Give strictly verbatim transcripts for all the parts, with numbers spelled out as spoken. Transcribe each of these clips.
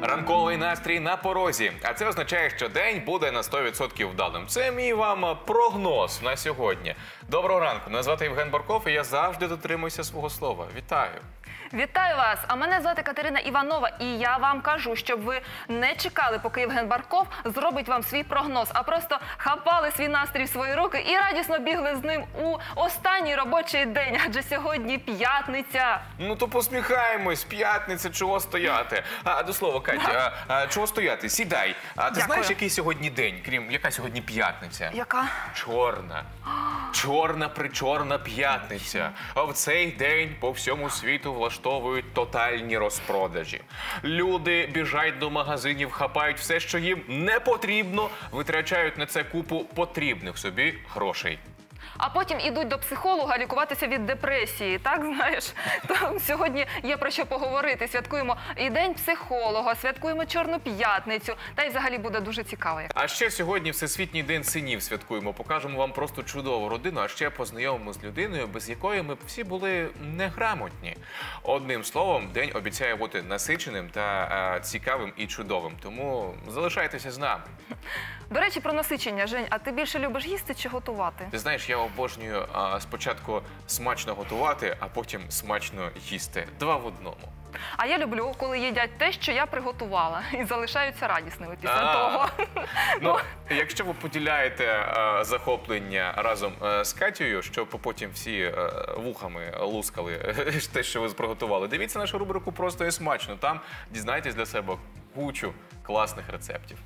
Ранковий настрій на порозі. А це означає, що день буде на сто відсотків вдалим. Це мій вам прогноз на сьогодні. Доброго ранку. Мене звати Євген Борков і я завжди дотримуюся свого слова. Вітаю. Вітаю вас! А мене звати Катерина Іванова. І я вам кажу, щоб ви не чекали, поки Євген Борков зробить вам свій прогноз, а просто хапали свій настрій в свої руки і радісно бігли з ним у останній робочий день. Адже сьогодні п'ятниця. Ну то посміхаємось. П'ятниця, чого стояти? А, до слова, Катя, а, а, чого стояти? Сідай. А ти Дякую. знаєш, який сьогодні день? Крім, яка сьогодні п'ятниця? Яка? Чорна. Чорна-причорна п'ятниця. А в цей день по всьому світу влаштовують тотальні розпродажі. Люди біжать до магазинів, хапають все, що їм не потрібно, витрачають на це купу потрібних собі грошей. А потім ідуть до психолога лікуватися від депресії, так, знаєш? То сьогодні є про що поговорити. Святкуємо і День психолога, святкуємо Чорну п'ятницю. Та й взагалі буде дуже цікаво. А ще сьогодні Всесвітній день синів святкуємо. Покажемо вам просто чудову родину, а ще познайомимо з людиною, без якої ми б всі були неграмотні. Одним словом, день обіцяє бути насиченим та а, цікавим і чудовим. Тому залишайтеся з нами. До речі, про насичення, Жень, а ти більше любиш їсти чи готувати? Ти знаєш, я обожнюю а, спочатку смачно готувати, а потім смачно їсти. Два в одному. А я люблю, коли їдять те, що я приготувала, і залишаються радісними після А, того. Ну, якщо ви поділяєте а, захоплення разом а, з Катєю, щоб потім всі а, вухами лускали те, що ви приготували, дивіться нашу рубрику «Просто і смачно». Там дізнайтесь для себе кучу класних рецептів.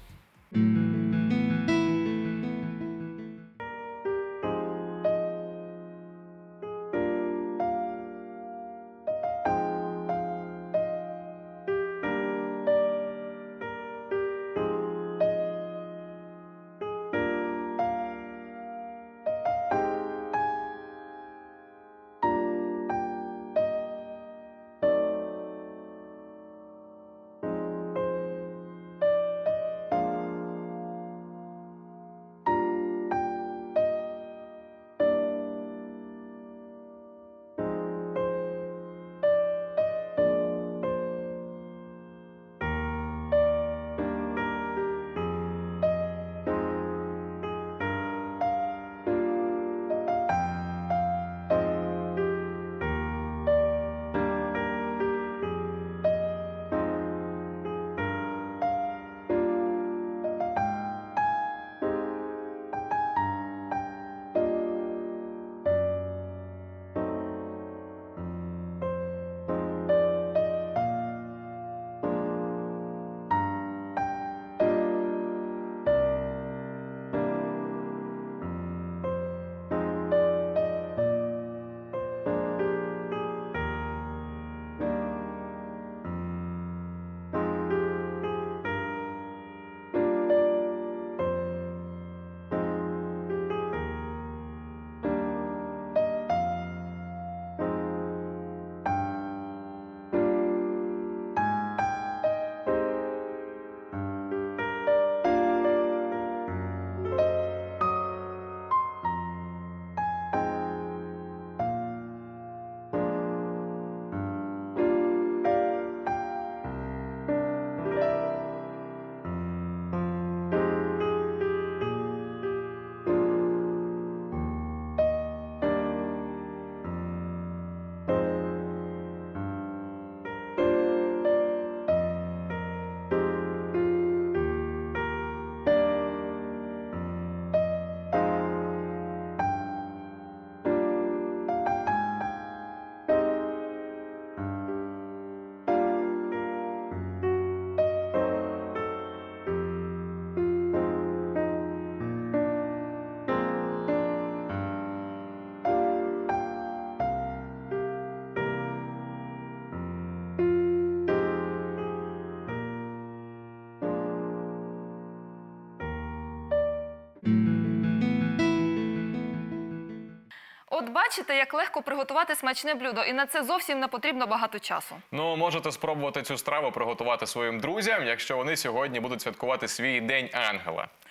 От бачите, як легко приготувати смачне блюдо, і на це зовсім не потрібно багато часу. Ну, можете спробувати цю страву приготувати своїм друзям, якщо вони сьогодні будуть святкувати свій День Ангела.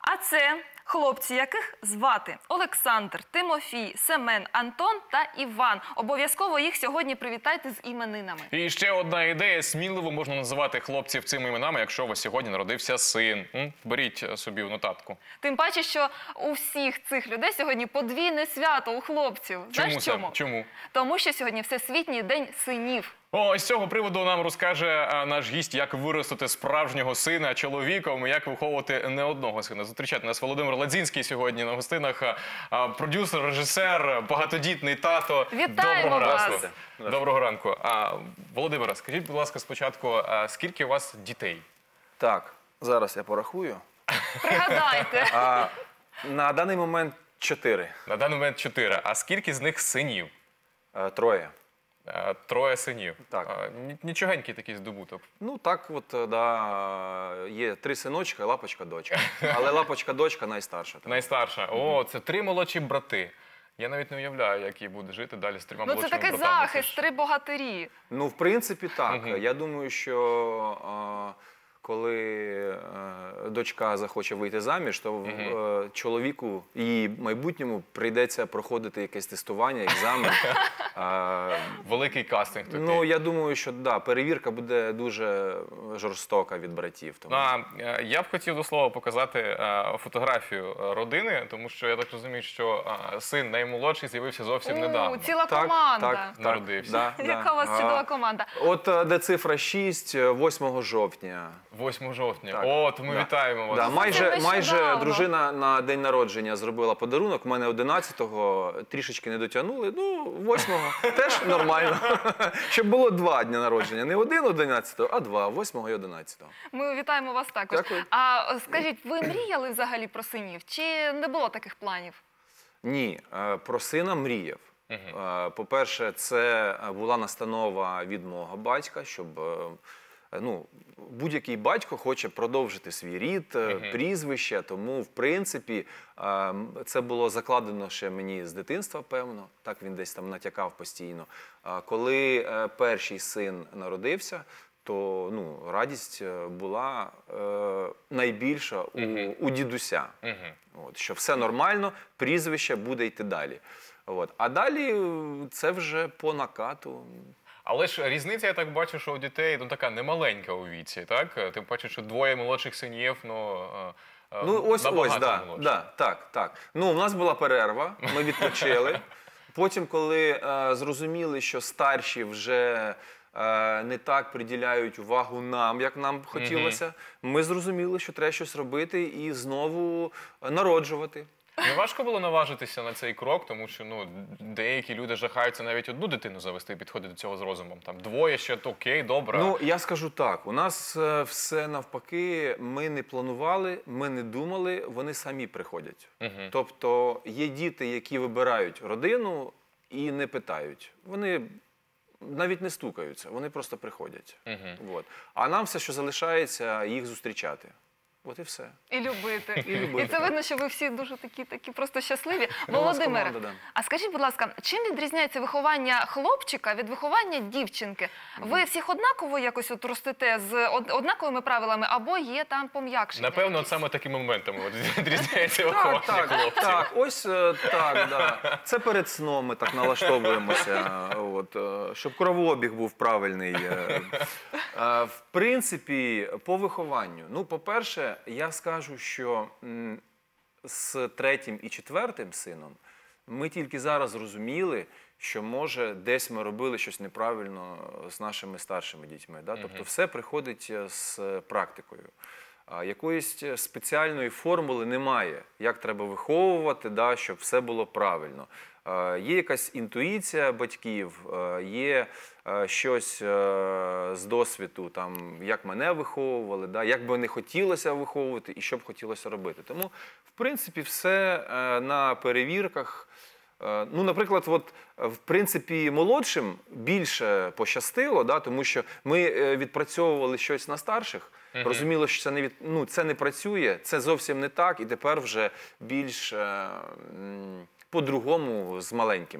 А це хлопці, яких звати Олександр, Тимофій, Семен, Антон та Іван. Обов'язково їх сьогодні привітайте з іменинами. І ще одна ідея. Сміливо можна називати хлопців цими іменами, якщо у вас сьогодні народився син. М? Беріть собі в нотатку. Тим паче, що у всіх цих людей сьогодні подвійне свято у хлопців. Чому Знаєш це? чому? Чому? Тому що сьогодні Всесвітній день синів. О, з цього приводу нам розкаже а, наш гість, як виростити справжнього сина чоловіком і як виховувати не одного сина. Зустрічати нас Володимир Ладзінський сьогодні на гостинах. А, продюсер, режисер, багатодітний тато. Вітаємо Доброго вас! ранку. Доброго ранку. А, Володимире, скажіть, будь ласка, спочатку, а, скільки у вас дітей? Так, зараз я порахую. Пригадайте. А, на даний момент чотири. На даний момент чотири. А скільки з них синів? Е, Троє. А, Троє синів. Так. А, ні- Нічогенький такий здобуток. Ну так от, е, да, є три синочка і лапочка-дочка. Але лапочка-дочка найстарша. Найстарша. О, це три молодші брати. Я навіть не уявляю, як їй буде жити далі з трьома Ну це молодшими такий братами. Це захист, ж- три богатирі. Ну, в принципі, так. Мгм. Я думаю, що е, коли е, дочка захоче вийти заміж, то е, чоловіку, її майбутньому, прийдеться проходити якесь тестування, екзамен. Е, Великий кастинг такий. Ну, я думаю, що да, перевірка буде дуже жорстока від братів. Тому... А, е, я б хотів до слова показати е, фотографію е, родини, тому що я так розумію, що е, син наймолодший з'явився зовсім У, недавно. ціла Так, команда. так, Народився. Так, да, Яка да. у вас А, чудова команда. От е, де цифра шість, е, восьмого жовтня. восьмого жовтня. Так. О, то ми Да. вітаємо вас. Да, майже, нещодавно. майже дружина на день народження зробила подарунок. У мене одинадцятого, трішечки не дотягнули. Ну, восьмого теж нормально. Щоб було два дні народження. Не один одинадцятого, а два, восьмого і одинадцятого. Ми вітаємо вас також. Дякую. А скажіть, ви мріяли взагалі про синів? Чи не було таких планів? Ні, е, про сина мріяв. Е, По-перше, це була настанова від мого батька, щоб е, ну, будь-який батько хоче продовжити свій рід, е, прізвище, тому, в принципі, е, це було закладено ще мені з дитинства, певно, так він десь там натякав постійно. А коли е, перший син народився, то ну, радість е, була е, найбільша у, у дідуся. От, що все нормально, прізвище буде йти далі. От. А далі е, це вже по накату. Але ж різниця, я так бачу, що у дітей ну, така немаленька у віці, так? Тим паче, що двоє молодших синів, ну, е, е, Ну, ось, набагато ось, да, молодші. да, так, так. Ну, у нас була перерва, ми відпочили. Потім, коли е, зрозуміли, що старші вже е, не так приділяють увагу нам, як нам б хотілося, ми зрозуміли, що треба щось робити і знову е, народжувати. Не важко було наважитися на цей крок, тому що ну, деякі люди жахаються навіть одну дитину завести і підходити до цього з розумом. Там двоє ще, то окей, добре. Ну, я скажу так, у нас е, все навпаки, ми не планували, ми не думали, вони самі приходять. Тобто є діти, які вибирають родину і не питають. Вони навіть не стукаються, вони просто приходять. От. А нам все, що залишається, їх зустрічати. От і все. І любити. І любити, це так. видно, що ви всі дуже такі, такі просто щасливі. Ну, у нас Володимире, команда, да. а скажіть, будь ласка, чим відрізняється виховання хлопчика від виховання дівчинки? Ви всіх однаково якось от ростите з од- однаковими правилами, або є там пом'якшення? Напевно, от якісь? саме такими моментами от, відрізняється Так, виховання так, хлопців. так, ось е, так, да. Це перед сном ми так налаштовуємося, от, е, щоб кровообіг був правильний. е. Е, В принципі, по вихованню. Ну, по-перше, я скажу, що м, з третім і четвертим сином ми тільки зараз зрозуміли, що, може, десь ми робили щось неправильно з нашими старшими дітьми. Да? Тобто все приходить е, з практикою. А якоїсь спеціальної формули немає, як треба виховувати, да, щоб все було правильно. Е, Є якась інтуїція батьків, е, є е, щось е, з досвіду, там, як мене виховували, да, як би не хотілося виховувати і що б хотілося робити. Тому, в принципі, все е, на перевірках. Е, Ну, наприклад, от, е, в принципі, молодшим більше пощастило, да, тому що ми е, відпрацьовували щось на старших, розуміло, що це не, від, ну, це не працює, це зовсім не так, і тепер вже більш е, м, по-другому з маленькими.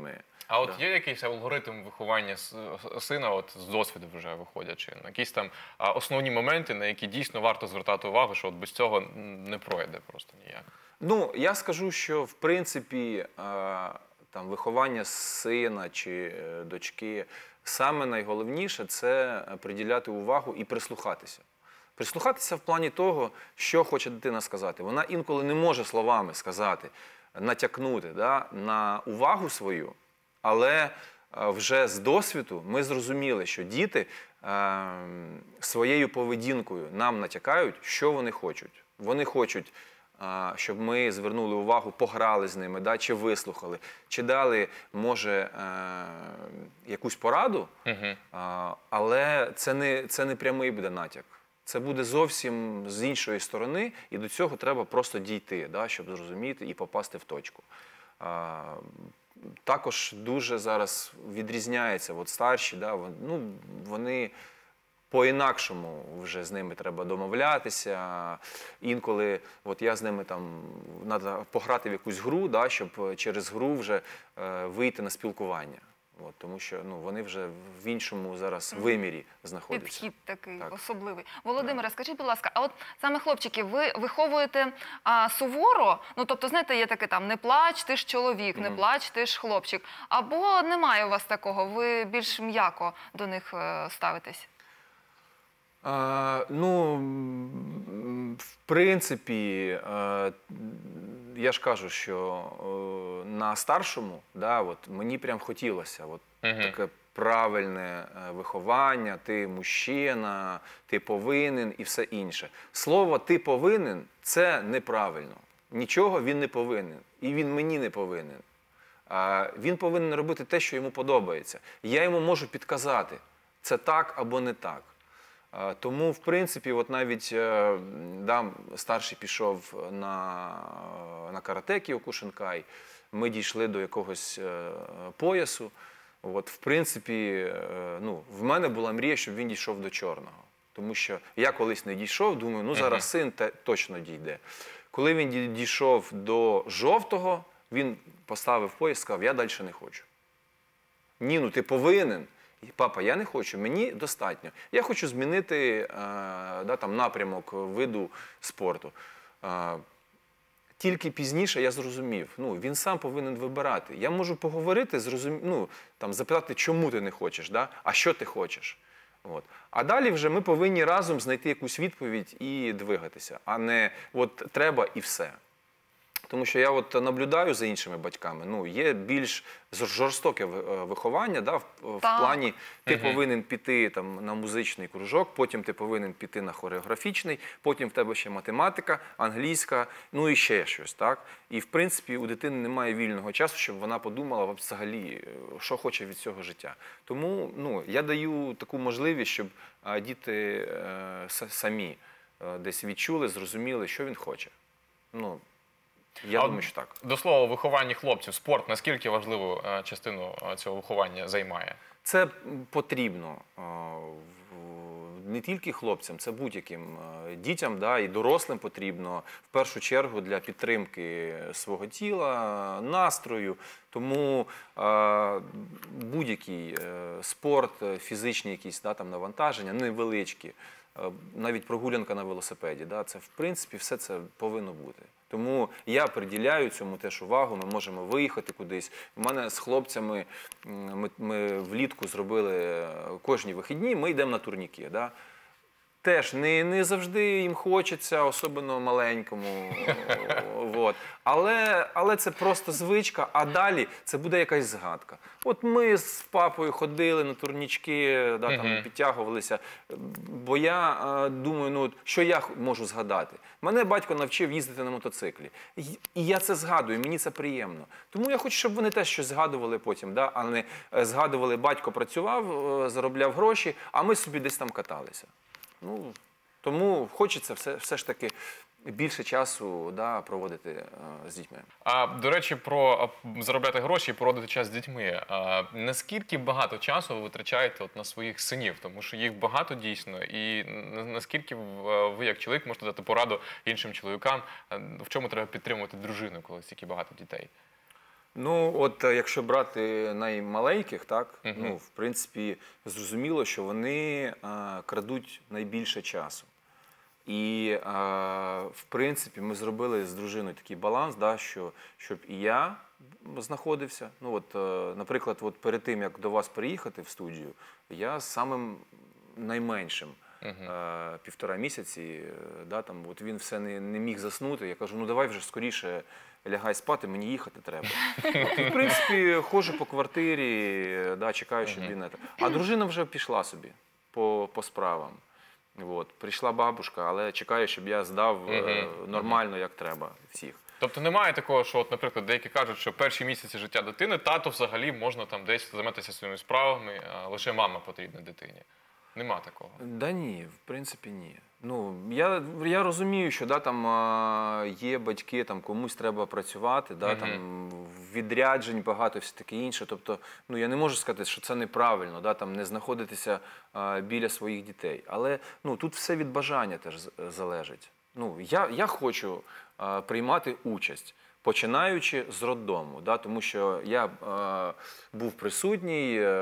А от Да. є якийсь алгоритм виховання с- сина, от з досвіду вже виходячи, на якісь там а, основні моменти, на які дійсно варто звертати увагу, що от без цього м, не пройде просто ніяк. Ну, я скажу, що в принципі е, там виховання сина чи е, дочки саме найголовніше це приділяти увагу і прислухатися. Прислухатися в плані того, що хоче дитина сказати. Вона інколи не може словами сказати, натякнути, да, на увагу свою, але е, вже з досвіду ми зрозуміли, що діти е, своєю поведінкою нам натякають, що вони хочуть. Вони хочуть, а, щоб ми звернули увагу, пограли з ними, да, чи вислухали, чи дали, може, е, якусь пораду, Угу. а, але це не, це не прямий буде натяк. Це буде зовсім з іншої сторони, і до цього треба просто дійти, да, щоб зрозуміти і попасти в точку. А, також дуже зараз відрізняється, от старші, да, вон- ну, вони по-інакшому вже з ними треба домовлятися. Інколи от я з ними там треба пограти в якусь гру, да, щоб через гру вже е, вийти на спілкування. От, тому що ну, вони вже в іншому зараз вимірі знаходяться. Підхід такий Так. особливий. Володимире, скажіть, будь ласка, а от саме хлопчики, ви виховуєте а, суворо? Ну, тобто, знаєте, є таке там, не плач, ти ж чоловік, не плач, ти ж хлопчик. Або немає у вас такого, ви більш м'яко до них е, ставитесь? А, ну, м, в принципі, е, я ж кажу, що е, на старшому, да, от, мені прям хотілося от, Мгм. таке правильне е, виховання, ти мужчина, ти повинен і все інше. Слово «ти повинен» – це неправильно. Нічого він не повинен. І він мені не повинен. А, він повинен робити те, що йому подобається. Я йому можу підказати, це так або не так. А, Тому, в принципі, от навіть е, да, старший пішов на, на карате Кіокушинкай, ми дійшли до якогось е, поясу. От, в принципі, е, ну, в мене була мрія, щоб він дійшов до чорного. Тому що я колись не дійшов, думаю, ну зараз син те, точно дійде. Коли він ді- дійшов до жовтого, він поставив пояс і сказав, я далі не хочу. Ні, ну ти повинен. І, Папа, я не хочу, мені достатньо. Я хочу змінити е, да, там, напрямок виду спорту. Е, тільки пізніше я зрозумів, ну, він сам повинен вибирати. Я можу поговорити, зрозум... ну, там, запитати, чому ти не хочеш, да? А що ти хочеш. От. А далі вже ми повинні разом знайти якусь відповідь і двигатися, а не от треба і все. Тому що я от наблюдаю за іншими батьками, ну, є більш зор- жорстоке ви- е, виховання, да, в, в Так. плані ти Мгм. повинен піти там, на музичний кружок, потім ти повинен піти на хореографічний, потім в тебе ще математика, англійська, ну і ще щось. Так? І в принципі у дитини немає вільного часу, щоб вона подумала взагалі, е, що хоче від цього життя. Тому ну, я даю таку можливість, щоб е, діти е, с- самі е, десь відчули, зрозуміли, що він хоче. Ну, я А от думаю, що так. До слова, виховання хлопців, спорт наскільки важливу е, частину е, цього виховання займає? Це м, потрібно а, в- не тільки хлопцям, це будь-яким е, дітям, да, і дорослим потрібно в першу чергу для підтримки свого тіла, настрою. Тому е, будь-який е, спорт, е, фізичні якісь да, там, навантаження, невеличкі, е, навіть прогулянка на велосипеді, да, це в принципі все це повинно бути. Тому я приділяю цьому теж увагу, ми можемо виїхати кудись. У мене з хлопцями, м, ми, ми влітку зробили е, кожні вихідні, ми йдемо на турніки. Да? Теж не, не завжди їм хочеться, особливо маленькому. Вот. Але, але це просто звичка, а далі це буде якась згадка. От ми з папою ходили на турнічки, да, там, Мгм. підтягувалися, бо я е, думаю, ну, от що я х- можу згадати? Мене батько навчив їздити на мотоциклі. І і я це згадую, мені це приємно. Тому я хочу, щоб вони теж щось згадували потім, да? А не е, згадували, батько працював, е, заробляв гроші, а ми собі десь там каталися. Ну, тому хочеться все, все ж таки більше часу да, проводити е, з дітьми. А до речі, про а, заробляти гроші і проводити час з дітьми. А, наскільки багато часу ви витрачаєте от на своїх синів? Тому що їх багато дійсно. І на- наскільки в- ви, як чоловік, можете дати пораду іншим чоловікам, а, в чому треба підтримувати дружину, коли стільки багато дітей? Ну, от е, якщо брати наймаленьких, так, ну, в принципі, зрозуміло, що вони е, крадуть найбільше часу. І, е, в принципі, ми зробили з дружиною такий баланс, да, що, щоб і я знаходився. Ну, от, е, наприклад, от перед тим, як до вас приїхати в студію, я з самим найменшим. Е, півтора місяці, е, да, там, от він все не, не міг заснути. Я кажу, ну давай вже скоріше лягай спати, мені їхати треба. От, і, в принципі, ходжу по квартирі, е, да, чекаю, щоб він... А дружина вже пішла собі по, по справам. От, прийшла бабушка, але чекаю, щоб я здав е, нормально, як треба, всіх. Тобто немає такого, що, от, наприклад, деякі кажуть, що перші місяці життя дитини тато взагалі можна там десь займатися своїми справами, а лише мама потрібна дитині. Нема такого. Да ні, в принципі, ні. Ну, я, я розумію, що да, там а, є батьки, там комусь треба працювати, да, Мгм. там відряджень багато, все таке інше. Тобто, ну я не можу сказати, що це неправильно, да, там не знаходитися а, біля своїх дітей. Але ну тут все від бажання теж з- залежить. Ну я, я хочу а, приймати участь. Починаючи з роддому, да, тому що я е, був присутній е,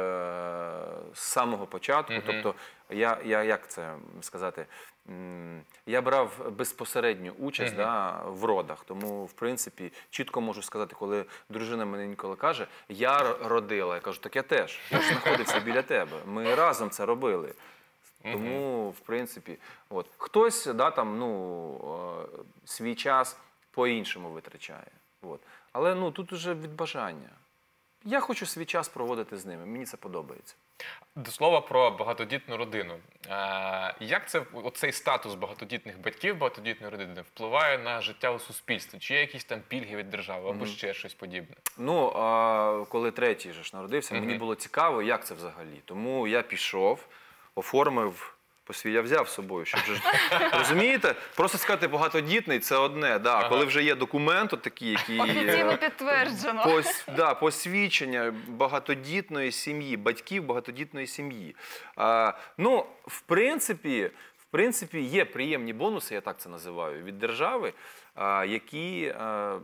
з самого початку, Мгм. тобто я, я, як це сказати, м, я брав безпосередню участь Мгм. да, в родах, тому в принципі чітко можу сказати, коли дружина мене інколи каже, я р- родила, я кажу, так я теж, я ж знаходився біля тебе, ми разом це робили. Тому, в принципі, от хтось да, там, ну, е, свій час по-іншому витрачає. От. Але ну, тут уже від бажання. Я хочу свій час проводити з ними, мені це подобається. До слова про багатодітну родину. Е, як це, оцей статус багатодітних батьків, багатодітної родини впливає на життя у суспільстві? Чи є якісь там пільги від держави або ще щось подібне? Ну, а коли третій же ж народився, мені Мгм. було цікаво, як це взагалі. Тому я пішов, оформив, посвій, я взяв з собою, щоб же ж- розумієте, просто сказати багатодітний це одне, да. Ага. Коли вже є документ от такий, який Офіційно е, підтверджено. Пос, да, посвідчення багатодітної сім'ї, батьків багатодітної сім'ї. А, ну, в принципі, в принципі, є приємні бонуси, я так це називаю, від держави, а, які, а,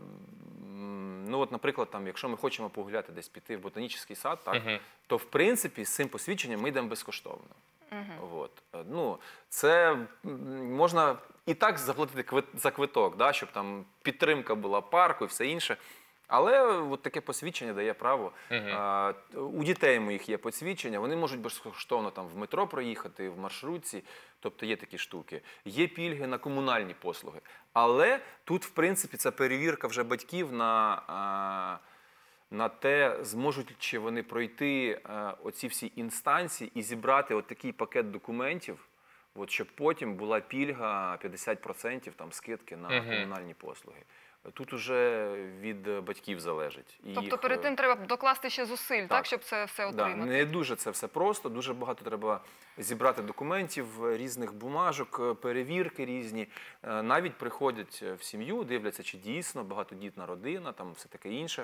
м, ну от, наприклад, там, якщо ми хочемо погуляти десь піти в ботанічний сад, так, Мгм. то в принципі з цим посвідченням ми йдемо безкоштовно. От. Ну, це м, можна і так заплатити квит- за квиток, да, щоб там підтримка була парку і все інше. Але от таке посвідчення дає право. Мгм. А, у дітей моїх є посвідчення, вони можуть безкоштовно там в метро проїхати, в маршрутці, тобто є такі штуки. Є пільги на комунальні послуги. Але тут, в принципі, це перевірка вже батьків на, а, на те, зможуть чи вони пройти а, оці всі інстанції і зібрати от такий пакет документів, от, щоб потім була пільга п'ятдесят відсотків там, скидки на Мгм. комунальні послуги. Тут уже від батьків залежить. І Тобто їх, перед е, тим треба докласти ще зусиль, так, Так. щоб це все Да, отримати? не дуже це все просто, дуже багато треба зібрати документів, різних бумажок, е, перевірки різні. Е, Навіть приходять в сім'ю, дивляться, чи дійсно багатодітна родина, там все таке інше.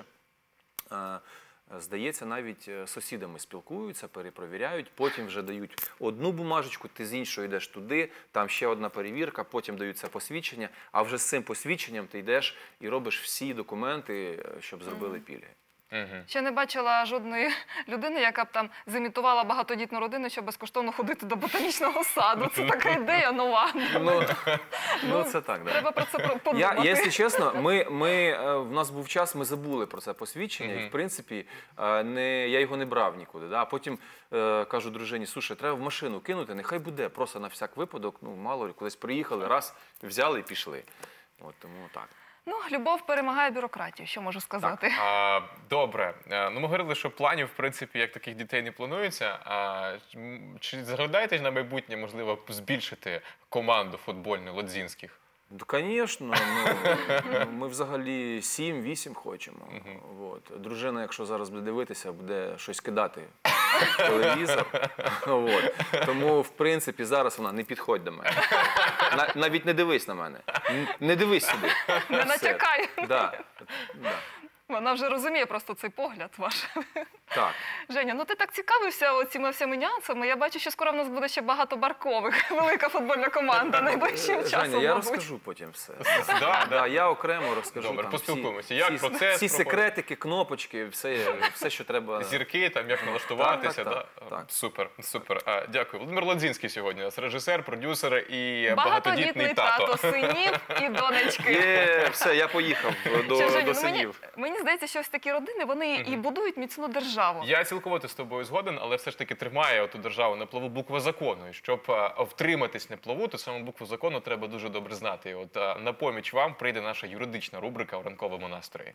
Е, Здається, навіть е, з сусідами спілкуються, перепровіряють, потім вже дають одну бумажечку, ти з іншої йдеш туди, там ще одна перевірка, потім дають це посвідчення, а вже з цим посвідченням ти йдеш і робиш всі документи, е, щоб зробили пільги. Мгм. Ще не бачила жодної людини, яка б там зімітувала багатодітну родину, щоб безкоштовно ходити до ботанічного саду. Це така ідея нова. Ну, ну це так, да. Треба про це про- Я, подумати. якщо чесно, ми, ми, е, в нас був час, ми забули про це посвідчення, і Мгм. в принципі е, не, я його не брав нікуди. Да? А потім е, кажу дружині, слушай, треба в машину кинути, нехай буде, просто на всяк випадок, ну мало ли, кудись приїхали, раз, взяли і пішли. От, тому так. Ну, любов перемагає бюрократію, що можу сказати. А, добре. Е, Ну, ми говорили, що планів, в принципі, як таких дітей не планується. А, м, чи заглядаєте на майбутнє, можливо, збільшити команду футбольну Лодзінських? Ну, звісно, ну, ми взагалі сім-вісім хочемо. От. Дружина, якщо зараз буде дивитися, буде щось кидати в телевізор. От. Тому, в принципі, зараз вона не підходь до мене. На- навіть не дивись на мене. Н- Не дивись сюди. Не Все. натякай. Да. Да. Вона вже розуміє просто цей погляд ваш. Так. Женя, ну ти так цікавився цими всіми нюансами. Я бачу, що скоро в нас буде ще багато Баркових. Велика футбольна команда найближчим часом, Женя, я мабуть. розкажу потім все. Да, да. Да, я окремо розкажу. Добре, там поспілкуємося. всі- Як всі, процес всі проходить? секретики, кнопочки, все, все, що треба. Зірки, там, як налаштуватися. Так, так, да? так, так. Супер, супер. А, дякую. Володимир Лодзінський сьогодні у нас режисер, продюсер і Багатодітний тато синів і донечки. Є, все, я поїхав до, Ще, Женя, до ну, мені, синів. мені здається, що ось такі родини, вони і будують міцну державу. Я цілковито з тобою згоден, але все ж таки тримає оту державу на плаву буква закону. І щоб а, втриматись на плаву, то саме букву закону треба дуже добре знати. І от а, на поміч вам прийде наша юридична рубрика у ранковому настрої.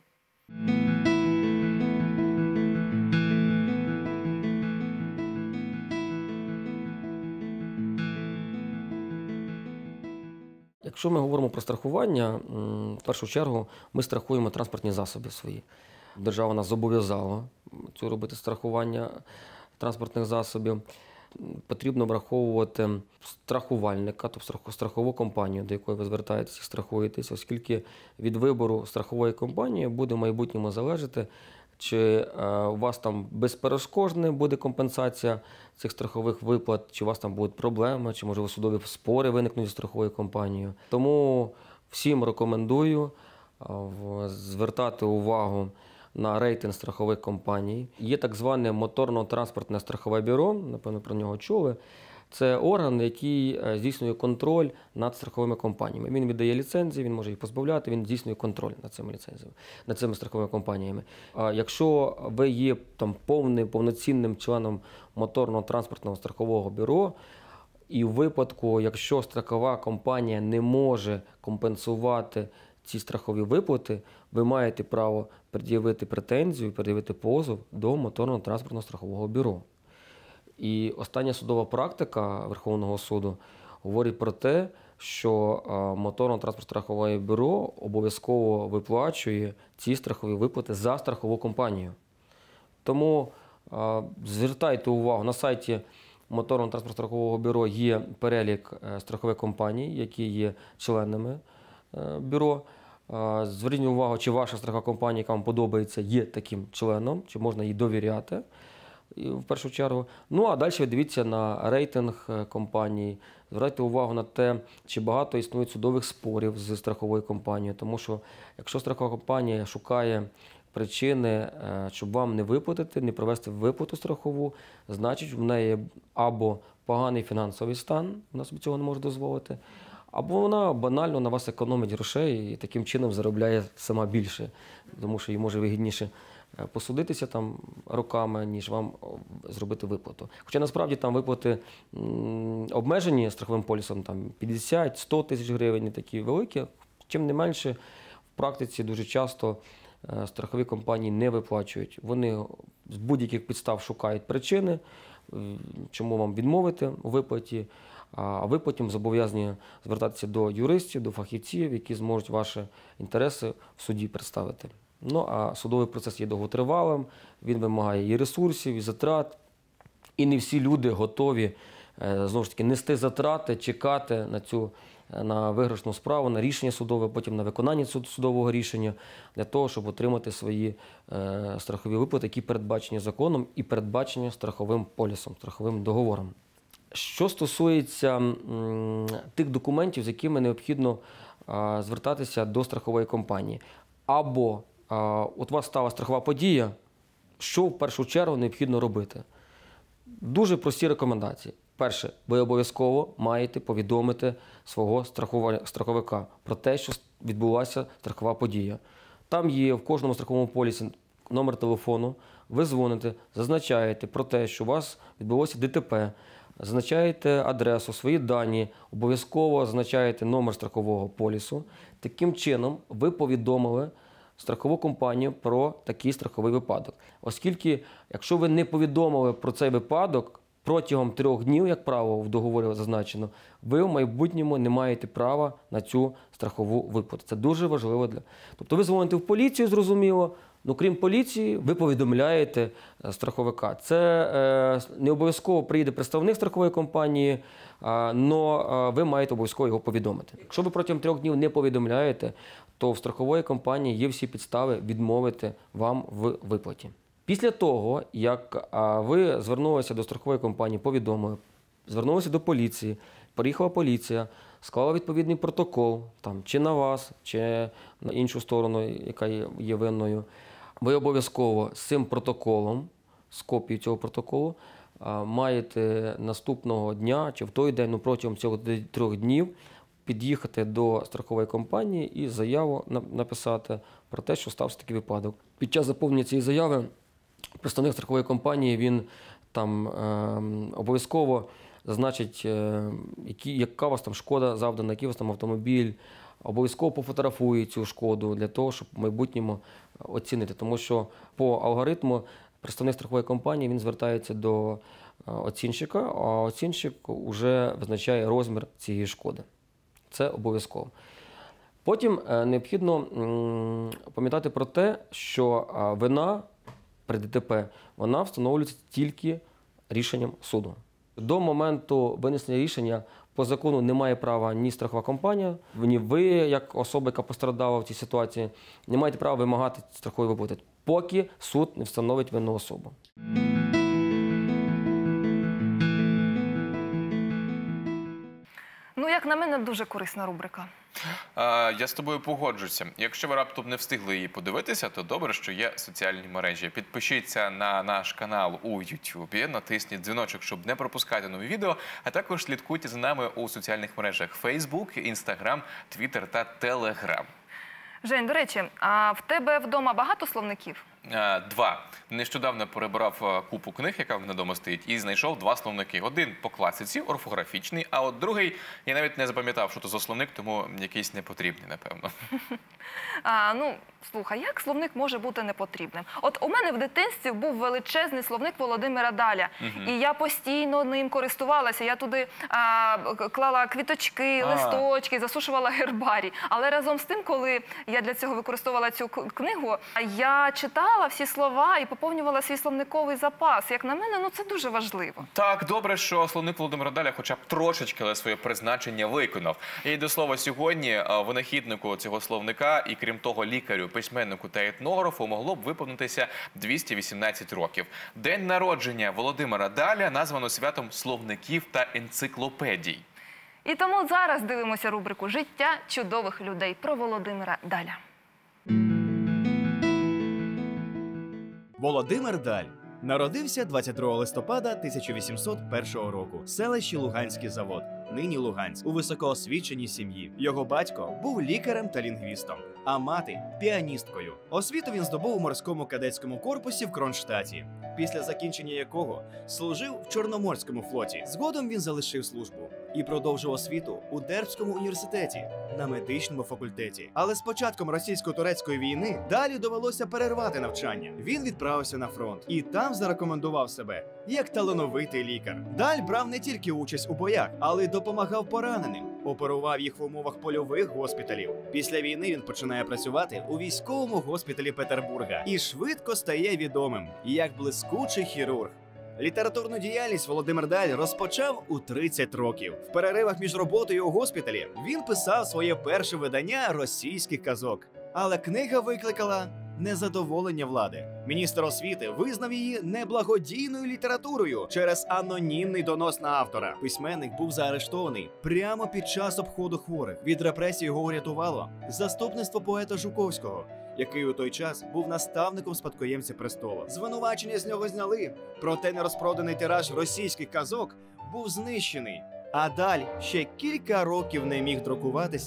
Якщо ми говоримо про страхування, м, в першу чергу ми страхуємо транспортні засоби свої. Держава нас зобов'язала цю робити страхування транспортних засобів. М, Потрібно враховувати страхувальника, тобто страху- страхову компанію, до якої ви звертаєтеся і страхуєтесь, оскільки від вибору страхової компанії буде в майбутньому залежати, чи е, у вас там безперешкодна буде компенсація цих страхових виплат, чи у вас там будуть проблеми, чи, можливо, судові спори виникнуть зі страховою компанією. Тому всім рекомендую е, в- звертати увагу на рейтинг страхових компаній. Є так зване моторно-транспортне страхове бюро, напевно, про нього чули. Це орган, який е, здійснює контроль над страховими компаніями. Він віддає ліцензії, він може їх позбавляти, він здійснює контроль над цими ліцензіями, над цими страховими компаніями. А якщо ви є там повним, повноцінним членом моторного транспортного страхового бюро, і в випадку, якщо страхова компанія не може компенсувати ці страхові виплати, ви маєте право пред'явити претензію, пред'явити позов до моторного транспортного страхового бюро. І остання судова практика Верховного суду говорить про те, що моторно-транспортне страхове бюро обов'язково виплачує ці страхові виплати за страхову компанію. Тому а, звертайте увагу, на сайті моторно-транспортного страхового бюро є перелік е, страхових компаній, які є членами е, бюро. А, Зверніть увагу, чи ваша страхова компанія, яка вам подобається, є таким членом, чи можна їй довіряти. І в першу чергу. Ну, а далі ви дивіться на рейтинг е, компаній. Звертайте увагу на те, чи багато існує судових спорів з страховою компанією. Тому що, якщо страхова компанія шукає причини, е, щоб вам не виплатити, не провести виплату страхову, значить, в неї або поганий фінансовий стан, вона собі цього не може дозволити, або вона банально на вас економить грошей і таким чином заробляє сама більше, тому що їй може вигідніше посудитися там роками, ніж вам зробити виплату. Хоча насправді там виплати м, обмежені страховим полісом там п'ятдесят - сто тисяч гривень, не такі великі. Чим не менше, в практиці дуже часто е, страхові компанії не виплачують. Вони з будь-яких підстав шукають причини, е, чому вам відмовити у виплаті, а ви потім зобов'язані звертатися до юристів, до фахівців, які зможуть ваші інтереси в суді представити. Ну, а судовий процес є довготривалим, він вимагає і ресурсів, і затрат. І не всі люди готові, е, знову ж таки, нести затрати, чекати на цю е, на виграшну справу, на рішення судове, потім на виконання суд- судового рішення, для того, щоб отримати свої е, страхові виплати, які передбачені законом і передбачені страховим полісом, страховим договором. Що стосується м, тих документів, з якими необхідно а, звертатися до страхової компанії, або а, от у вас стала страхова подія, що в першу чергу необхідно робити? Дуже прості рекомендації. Перше, ви обов'язково маєте повідомити свого страхова- страховика про те, що відбулася страхова подія. Там є в кожному страховому полісі номер телефону, ви дзвоните, зазначаєте про те, що у вас відбулося ДТП, зазначаєте адресу, свої дані, обов'язково зазначаєте номер страхового полісу. Таким чином ви повідомили страхову компанію про такий страховий випадок. Оскільки, якщо ви не повідомили про цей випадок, протягом трьох днів, як правило, в договорі зазначено, ви в майбутньому не маєте права на цю страхову виплату. Це дуже важливо для. Тобто ви дзвоните в поліцію, зрозуміло. Ну, крім поліції, ви повідомляєте страховика. Це е, не обов'язково приїде представник страхової компанії, але ви маєте обов'язково його повідомити. Якщо ви протягом трьох днів не повідомляєте, то в страхової компанії є всі підстави відмовити вам в виплаті. Після того, як а, ви звернулися до страхової компанії, повідомили, звернулися до поліції, приїхала поліція, склала відповідний протокол, там, чи на вас, чи на іншу сторону, яка є, є винною, ви обов'язково з цим протоколом, з копією цього протоколу, а, маєте наступного дня, чи в той день, ну, протягом цього трьох днів, під'їхати до страхової компанії і заяву написати про те, що стався такий випадок. Під час заповнення цієї заяви представник страхової компанії, він там е, обов'язково зазначить, е, які, яка у вас там шкода завдана, який у вас там автомобіль, обов'язково пофотографує цю шкоду для того, щоб в майбутньому оцінити. Тому що по алгоритму представник страхової компанії, він звертається до оцінщика, а оцінщик вже визначає розмір цієї шкоди. Це обов'язково. Потім е, необхідно м, пам'ятати про те, що е, вина при ДТП, вона встановлюється тільки рішенням суду. До моменту винесення рішення по закону не має права ні страхова компанія, ні ви, як особа, яка постраждала в цій ситуації, не маєте права вимагати страхової виплати, поки суд не встановить винну особу. Ну, як на мене, дуже корисна рубрика. А, я з тобою погоджуся. Якщо ви раптом не встигли її подивитися, то добре, що є соціальні мережі. Підпишіться на наш канал у Ютубі, натисніть дзвіночок, щоб не пропускати нові відео, а також слідкуйте за нами у соціальних мережах Фейсбук, Інстаграм, Твіттер та Телеграм. Жень, до речі, а в тебе вдома багато словників? Два. Нещодавно перебрав купу книг, яка в мене вдома стоїть, і знайшов два словники. Один по класиці, орфографічний, а от другий, я навіть не запам'ятав, що це за словник, тому якийсь непотрібний, напевно. А, ну, слухай, як словник може бути непотрібним? От у мене в дитинстві був величезний словник Володимира Даля, угу. і я постійно ним користувалася. Я туди а, клала квіточки, а. листочки, засушувала гербарій. Але разом з тим, коли я для цього використовувала цю книгу, я читала всі слова і поповнювала свій словниковий запас. Як на мене, ну це дуже важливо. Так, добре, що словник Володимира Даля хоча б трошечки, але своє призначення виконав. І до слова, сьогодні винахіднику цього словника і, крім того, лікарю, письменнику та етнографу могло б виповнитися двісті вісімнадцять років. День народження Володимира Даля названо святом словників та енциклопедій. І тому зараз дивимося рубрику «Життя чудових людей» про Володимира Даля. Володимир Даль народився двадцять другого листопада тисяча вісімсот першого року в селищі Луганський Завод, нині Луганськ, у високоосвіченій сім'ї. Його батько був лікарем та лінгвістом, а мати – піаністкою. Освіту він здобув у морському кадетському корпусі в Кронштадті, після закінчення якого служив в Чорноморському флоті. Згодом він залишив службу і продовжив освіту у Дербському університеті на медичному факультеті. Але з початком російсько-турецької війни Далі довелося перервати навчання. Він відправився на фронт і там зарекомендував себе як талановитий лікар. Даль брав не тільки участь у боях, але й допомагав пораненим, оперував їх в умовах польових госпіталів. Після війни він починає працювати у військовому госпіталі Петербурга і швидко стає відомим як блискучий хірург. Літературну діяльність Володимир Даль розпочав у тридцять років. В переривах між роботою у госпіталі він писав своє перше видання російських казок. Але книга викликала незадоволення влади. Міністр освіти визнав її неблагодійною літературою через анонімний донос на автора. Письменник був заарештований прямо під час обходу хворих. Від репресій його урятувало заступництво поета Жуковського, який у той час був наставником спадкоємця престолу. Звинувачення з нього зняли, проте нерозпроданий тираж російських казок був знищений. А Даль ще кілька років не міг друкуватися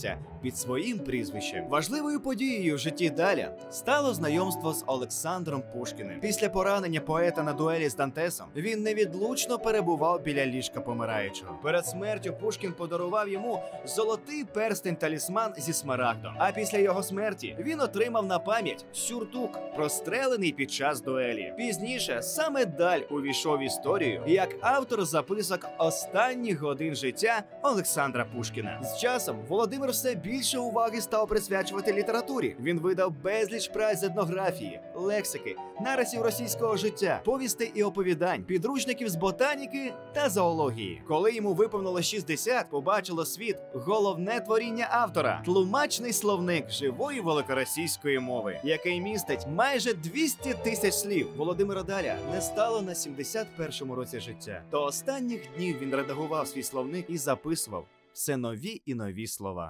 під своїм прізвищем. Важливою подією в житті Даля стало знайомство з Олександром Пушкіним. Після поранення поета на дуелі з Дантесом він невідлучно перебував біля ліжка помираючого. Перед смертю Пушкін подарував йому золотий перстень-талісман зі смарагдом. А після його смерті він отримав на пам'ять сюртук, прострелений під час дуелі. Пізніше саме Даль увійшов в історію як автор записок останніх годин життя Олександра Пушкіна. З часом Володимир все більше уваги став присвячувати літературі. Він видав безліч праць з етнографії, лексики, нарисів російського життя, повістей і оповідань, підручників з ботаніки та зоології. Коли йому виповнило шістдесят, побачило світ головне творіння автора – тлумачний словник живої великоросійської мови, який містить майже двісті тисяч слів. Володимира Даля не стало на сімдесят першому році життя. До останніх днів він редагував свій словник і записував все нові і нові слова.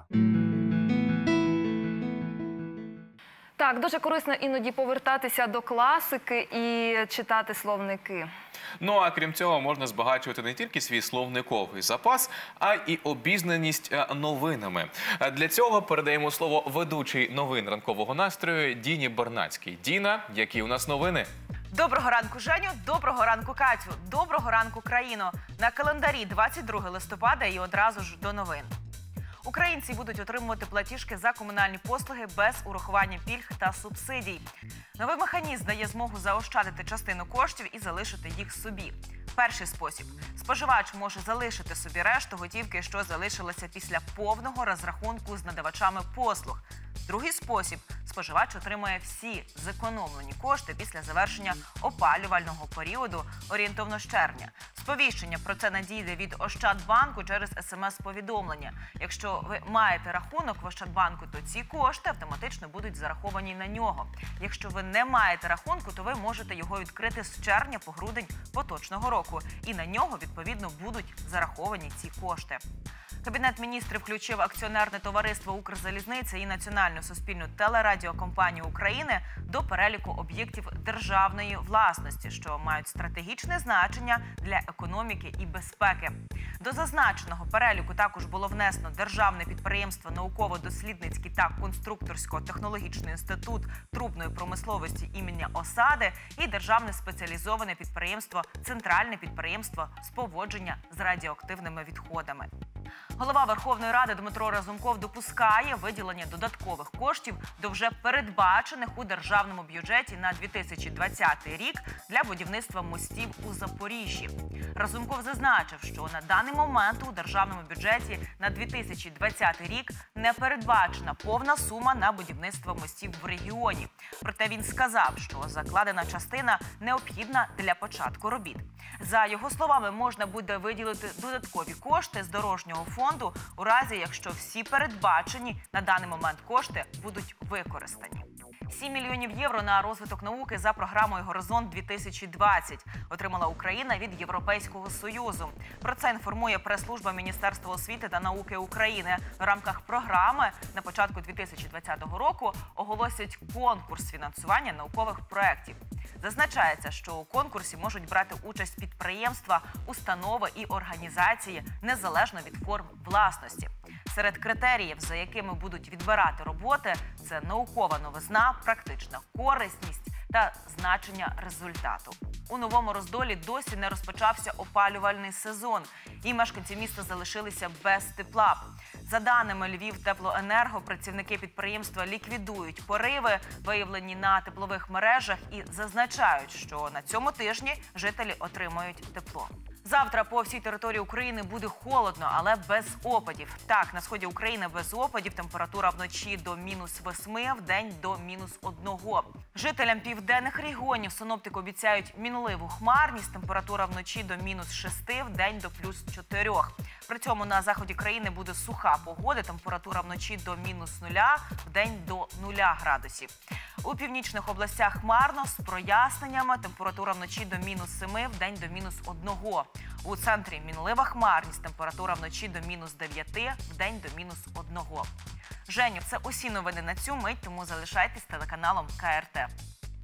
Так, дуже корисно іноді повертатися до класики і читати словники. Ну, а крім цього, можна збагачувати не тільки свій словниковий запас, а й обізнаність е, новинами. Е, Для цього передаємо слово ведучій новин ранкового настрою Діні Бернацькій. Діна, які у нас новини? Доброго ранку, Женю, доброго ранку, Катю, доброго ранку, країно. На календарі двадцять друге листопада і одразу ж до новин. Українці будуть отримувати платіжки за комунальні послуги без урахування пільг та субсидій. Новий механізм дає змогу заощадити частину коштів і залишити їх собі. Перший спосіб. Споживач може залишити собі решту готівки, що залишилася після повного розрахунку з надавачами послуг. Другий спосіб. Споживач отримує всі зекономлені кошти після завершення опалювального періоду орієнтовно з червня. Сповіщення про це надійде від Ощадбанку через смс-повідомлення. Якщо ви маєте рахунок в Ощадбанку, то ці кошти автоматично будуть зараховані на нього. Якщо ви не маєте рахунку, то ви можете його відкрити з червня по грудень поточного року. І на нього, відповідно, будуть зараховані ці кошти. Кабінет міністрів включив акціонерне товариство «Укрзалізниця» і Національну суспільну телерадіокомпанію України до переліку об'єктів державної власності, що мають стратегічне значення для економіки і безпеки. До зазначеного переліку також було внесено Державне підприємство «Науково-дослідницький та конструкторсько-технологічний інститут трубної промисловості імені Осади» і Державне спеціалізоване підприємство «Центральне підприємство з поводження з радіоактивними відходами». Голова Верховної Ради Дмитро Разумков допускає виділення додаткових коштів до вже передбачених у державному бюджеті на дві тисячі двадцятий рік для будівництва мостів у Запоріжжі. Разумков зазначив, що на даний момент у державному бюджеті на дві тисячі двадцятий рік не передбачена повна сума на будівництво мостів в регіоні. Проте він сказав, що закладена частина необхідна для початку робіт. За його словами, можна буде виділити додаткові кошти з дорожнього фонду у разі, якщо всі передбачені на даний момент кошти будуть використані. сім мільйонів євро на розвиток науки за програмою «Горизонт дві тисячі двадцять» отримала Україна від Європейського Союзу. Про це інформує прес-служба Міністерства освіти та науки України. В рамках програми на початку дві тисячі двадцятого року оголосять конкурс фінансування наукових проєктів. Зазначається, що у конкурсі можуть брати участь підприємства, установи і організації незалежно від форм власності. Серед критеріїв, за якими будуть відбирати роботи, це наукова новизна, практична корисність та значення результату. У Новому Роздолі досі не розпочався опалювальний сезон, і мешканці міста залишилися без тепла. За даними Львівтеплоенерго, працівники підприємства ліквідують пориви, виявлені на теплових мережах, і зазначають, що на цьому тижні жителі отримають тепло. Завтра по всій території України буде холодно, але без опадів. Так, на сході України без опадів, температура вночі до мінус восьми, вдень до мінус одного. Жителям південних регіонів синоптики обіцяють мінливу хмарність, температура вночі до мінус шести, вдень до плюс чотирьох. При цьому на заході країни буде суха погода, температура вночі до мінус нуля, вдень до нуля градусів. У північних областях хмарно, з проясненнями, температура вночі до мінус семи, вдень до мінус одного. У центрі мінлива хмарність, температура вночі до мінус дев'яти, вдень до мінус одного. Женю, це усі новини на цю мить, тому залишайтесь телеканалом ка ер те.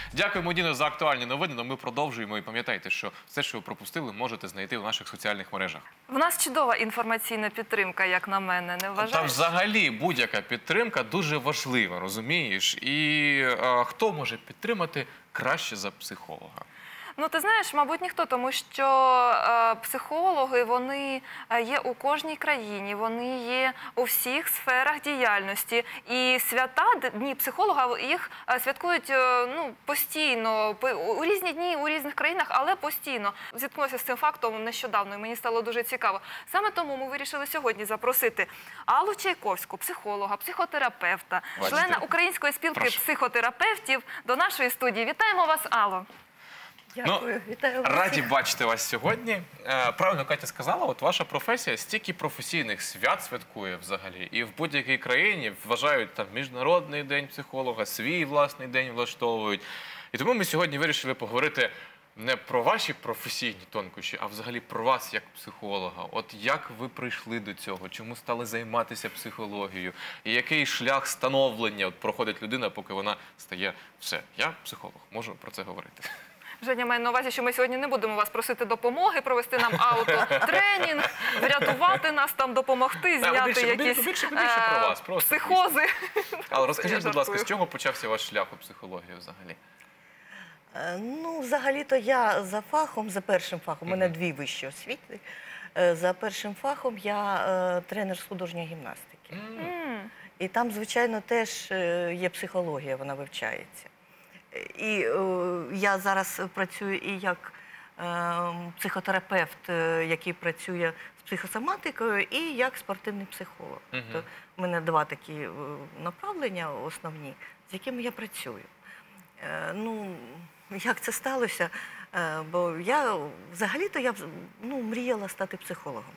Дякуємо, Діно, за актуальні новини. Но ми продовжуємо. І пам'ятайте, що все, що ви пропустили, можете знайти у наших соціальних мережах. В нас чудова інформаційна підтримка, як на мене, не вважаєш? Та взагалі будь-яка підтримка дуже важлива, розумієш? І е, хто може підтримати краще за психолога? Ну, ти знаєш, мабуть, ніхто, тому що е, психологи, вони е, є у кожній країні, вони є у всіх сферах діяльності. І свята, дні психолога, їх е, святкують е, ну, постійно, по- у різні дні, у різних країнах, але постійно. Зіткнулася з цим фактом нещодавно, і мені стало дуже цікаво. Саме тому ми вирішили сьогодні запросити Аллу Чайковську, психолога, психотерапевта, Бачите? члена Української спілки Прошу. психотерапевтів до нашої студії. Вітаємо вас, Алло! Дякую, вітаю вас. Раді бачити вас сьогодні. Е, Правильно Катя сказала, от ваша професія стільки професійних свят святкує взагалі. І в будь-якій країні вважають там Міжнародний день психолога, свій власний день влаштовують. І тому ми сьогодні вирішили поговорити не про ваші професійні тонкощі, а взагалі про вас як психолога. От як ви прийшли до цього, чому стали займатися психологією, і який шлях становлення от проходить людина, поки вона стає все. Я психолог, можу про це говорити. Женя має на увазі, що ми сьогодні не будемо вас просити допомоги, провести нам аутотренінг, врятувати нас, там допомогти, Та, зняти більше- якісь більше- більше- більше про е, вас, просто психози. Але розкажіть, Я будь ласка, жартую. з чого почався ваш шлях у психології взагалі? Е, Ну, взагалі-то я за фахом, за першим фахом, у мене дві вищі освіти. Е, За першим фахом я е, тренер з художньої гімнастики. М. І там, звичайно, теж е, є психологія, вона вивчається. І е, я зараз працюю і як е, психотерапевт, е, який працює з психосоматикою, і як спортивний психолог. Мгм. Тобто в мене два такі е, направлення основні, з якими я працюю. Е, Ну, як це сталося? Е, Бо я взагалі-то я ну, мріяла стати психологом.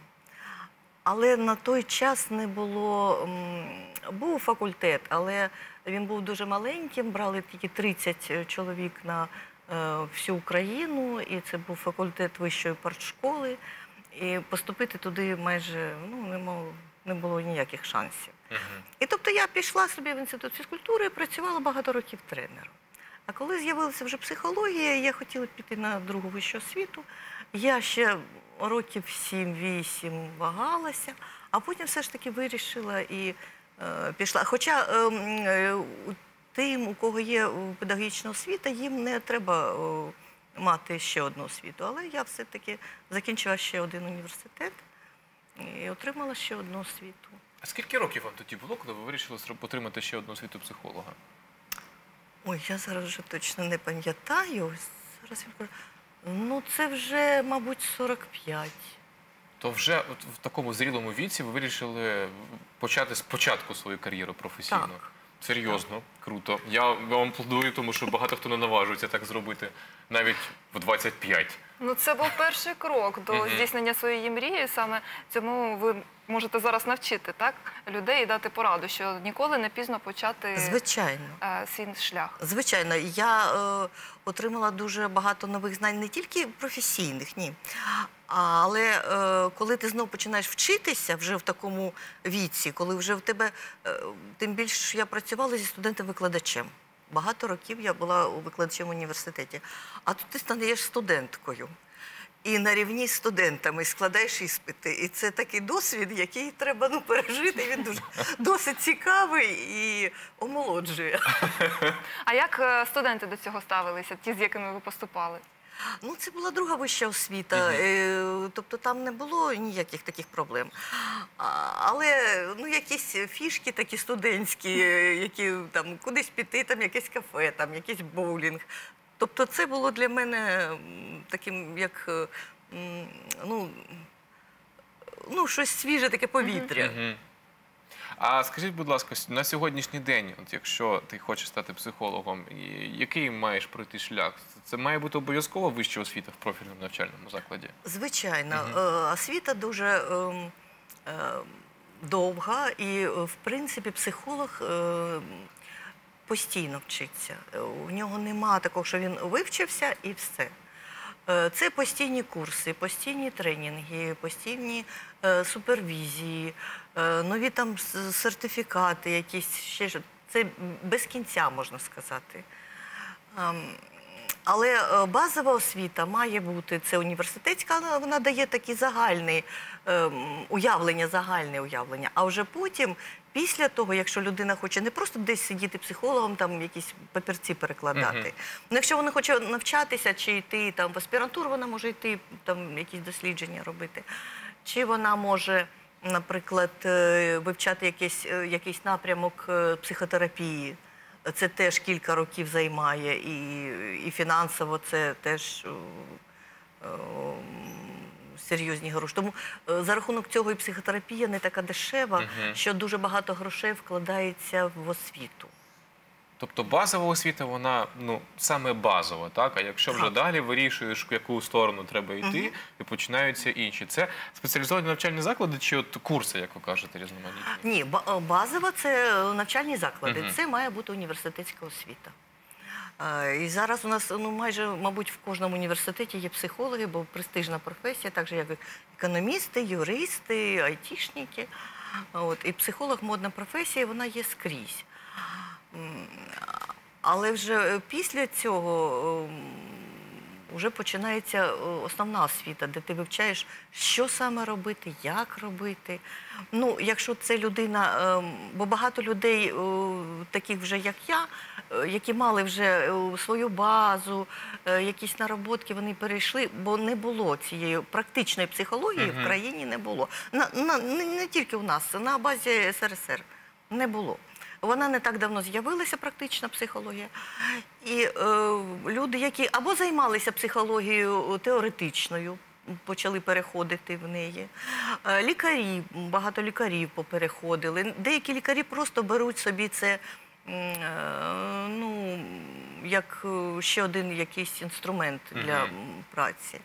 Але на той час не було, м, був факультет, але він був дуже маленьким, брали тільки тридцять чоловік на е, всю Україну, і це був факультет вищої партшколи, і поступити туди майже ну, не, мав, не було ніяких шансів. І тобто я пішла собі в інститут фізкультури і працювала багато років тренером. А коли з'явилася вже психологія, я хотіла піти на другу вищу освіту. Я ще років сім-вісім вагалася, а потім все ж таки вирішила і е, пішла. Хоча е, м, е, у- тим, у кого є е, педагогічна освіта, їм не треба е, мати ще одну освіту. Але я все-таки закінчила ще один університет і отримала ще одну освіту. А скільки років вам тоді було, коли ви вирішили зроб- отримати ще одну освіту психолога? Ой, я зараз вже точно не пам'ятаю. Зараз я кажу. Ну, це вже, мабуть, сорок п'ять. То вже от в такому зрілому віці ви вирішили почати спочатку свою кар'єру професійну? Так. Серйозно, круто. Я вам аплодую, тому що багато хто не наважується так зробити навіть в двадцять п'ять. Ну, це був перший крок до Мгм. здійснення своєї мрії. Саме цьому ви можете зараз навчити так, людей і дати пораду, що ніколи не пізно почати Звичайно. е, свій шлях. Звичайно, я е, отримала дуже багато нових знань, не тільки професійних, ні. А, Але е, коли ти знову починаєш вчитися вже в такому віці, коли вже в тебе, е, тим більше я працювала зі студентом-викладачем. Багато років я була викладачем в університеті. А тут ти стаєш студенткою. І на рівні з студентами складаєш іспити. І це такий досвід, який треба ну, пережити. Він дуже досить цікавий і омолоджує. А як е, студенти до цього ставилися, ті, з якими ви поступали? Ну, це була друга вища освіта, е, тобто там не було ніяких таких проблем. А, Але ну, якісь фішки такі студентські, е, які там кудись піти, там якесь кафе, там якийсь боулінг. Тобто це було для мене м, таким, як е, м, ну, ну, щось свіже, таке повітря. Мгм. А скажіть, будь ласка, на сьогоднішній день, от якщо ти хочеш стати психологом, і який маєш пройти шлях? Це має бути обов'язково вища освіта в профільному навчальному закладі? Звичайно, е, освіта дуже ем, е, довга і, е, в принципі, психолог е, постійно вчиться. Е, У нього нема такого, що він вивчився і все. Е, Це постійні курси, постійні тренінги, постійні е, супервізії, е, нові там с- сертифікати, якісь ще ж- це без кінця, можна сказати. Ем, Але е, базова освіта має бути, це університетська, але вона дає такі загальні ем, уявлення, загальне уявлення. А вже потім, після того, якщо людина хоче не просто десь сидіти психологом, там якісь папірці перекладати, Мгм. ну, якщо вона хоче навчатися чи йти там, в аспірантуру, вона може йти, там якісь дослідження робити, чи вона може, наприклад, е, вивчати якийсь, е, якийсь напрямок е, психотерапії. Це теж кілька років займає, і, і фінансово це теж е, е, серйозні гроші. Тому е, за рахунок цього і психотерапія не така дешева, Мгм. що дуже багато грошей вкладається в освіту. Тобто базова освіта, вона ну саме базова, так? А якщо вже Так. далі вирішуєш, в яку сторону треба йти, і починаються інші. Це спеціалізовані навчальні заклади чи от курси, як ви кажете, різноманітні? Ні, ба- е, базова – це навчальні заклади, Мгм. це має бути університетська освіта. Е, І зараз у нас, ну, майже, мабуть, в кожному університеті є психологи, бо престижна професія, так же як і економісти, юристи, айтішники. От, і психолог – модна професія, вона є скрізь. М, Але вже після цього вже починається е, основна освіта, де ти вивчаєш, що саме робити, як робити. Ну, якщо це людина, е, бо багато людей, е, таких вже як я, е, які мали вже е, свою базу, е, якісь нароботки, вони перейшли, бо не було цієї практичної психології Мгм. в країні не було. На, на, не, не тільки у нас, на базі ес ер ес ер не було. Вона не так давно з'явилася, практична психологія. І е, люди, які або займалися психологією теоретичною, почали переходити в неї. Е, Лікарі, багато лікарів попереходили. Деякі лікарі просто беруть собі це м, е, ну, як е, ще один якийсь інструмент для Мгм. м, праці.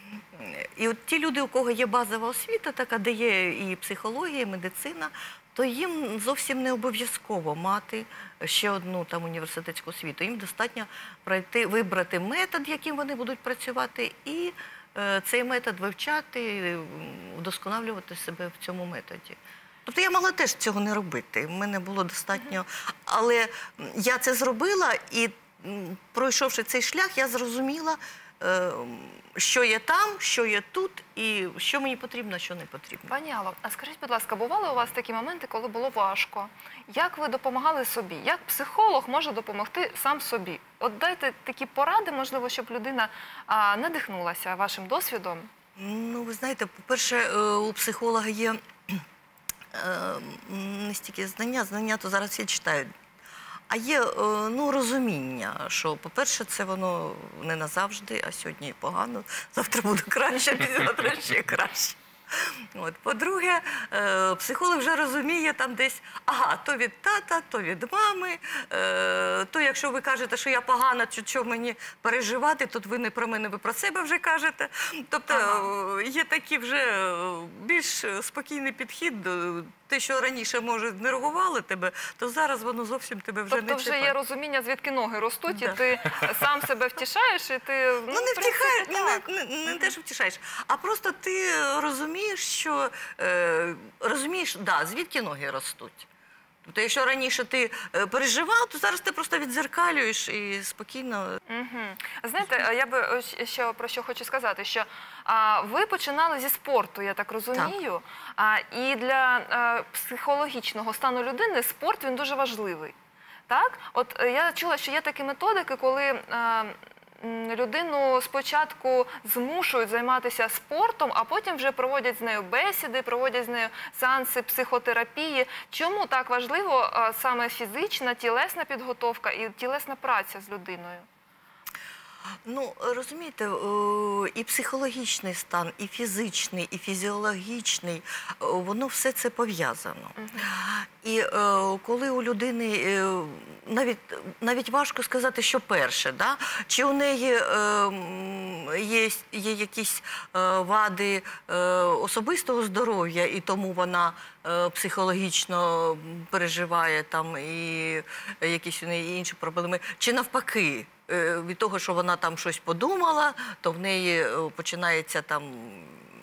І от ті люди, у кого є базова освіта, така, де є і психологія, і медицина, то їм зовсім не обов'язково мати ще одну там університетську освіту. Їм достатньо пройти, вибрати метод, яким вони будуть працювати, і е, цей метод вивчати, м, вдосконалювати себе в цьому методі. Тобто я могла теж цього не робити. В мене було достатньо. Але м, я це зробила, і м, пройшовши цей шлях, я зрозуміла, е, що є там, що є тут, і що мені потрібно, що не потрібно. Пані Алло, а скажіть, будь ласка, бували у вас такі моменти, коли було важко? Як ви допомагали собі? Як психолог може допомогти сам собі? От дайте такі поради, можливо, щоб людина а, надихнулася вашим досвідом. Ну, ви знаєте, по-перше, е, у психолога є е, не стільки знання, знання то зараз всі читають, а є е, ну, розуміння, що, по-перше, це воно не назавжди, а сьогодні погано, завтра буде краще, післязавтра ще краще. От. По-друге, е, психолог вже розуміє там десь, ага, то від тата, то від мами, е, то якщо ви кажете, що я погана, чи що мені переживати, то ви не про мене, ви про себе вже кажете. Тобто е, є такий вже е, більш спокійний підхід до те, що раніше, може, нервувало тебе, то зараз воно зовсім тебе вже Тобто не вже чіпає. є розуміння, звідки ноги ростуть, Да. і ти сам себе втішаєш, і ти... Ну, не в принципі, втішаєш, не, так. не, не, не те, що втішаєш, а просто ти розумієш, що е, розумієш, да, звідки ноги ростуть. Тобто, якщо раніше ти е, переживав, то зараз ти просто відзеркалюєш і спокійно. Мгм. Знаєте, а я би ось ще про що хочу сказати, що а, ви починали зі спорту, я так розумію. А, і для а, психологічного стану людини спорт, він дуже важливий. Так? От е, я чула, що є такі методики, коли а, м, людину спочатку змушують займатися спортом, а потім вже проводять з нею бесіди, проводять з нею сеанси психотерапії. Чому так важливо а, саме фізична, тілесна підготовка і тілесна праця з людиною? Ну, розумієте, е, і психологічний стан, і фізичний, і фізіологічний, е, воно все це пов'язано. І е, коли у людини, е, навіть, навіть важко сказати, що перше, да? Чи у неї е, м, є, є якісь е, вади е, особистого здоров'я, і тому вона е, психологічно переживає там, і якісь у неї інші проблеми, чи навпаки, е, від того, що вона там щось подумала, то в неї е, починається там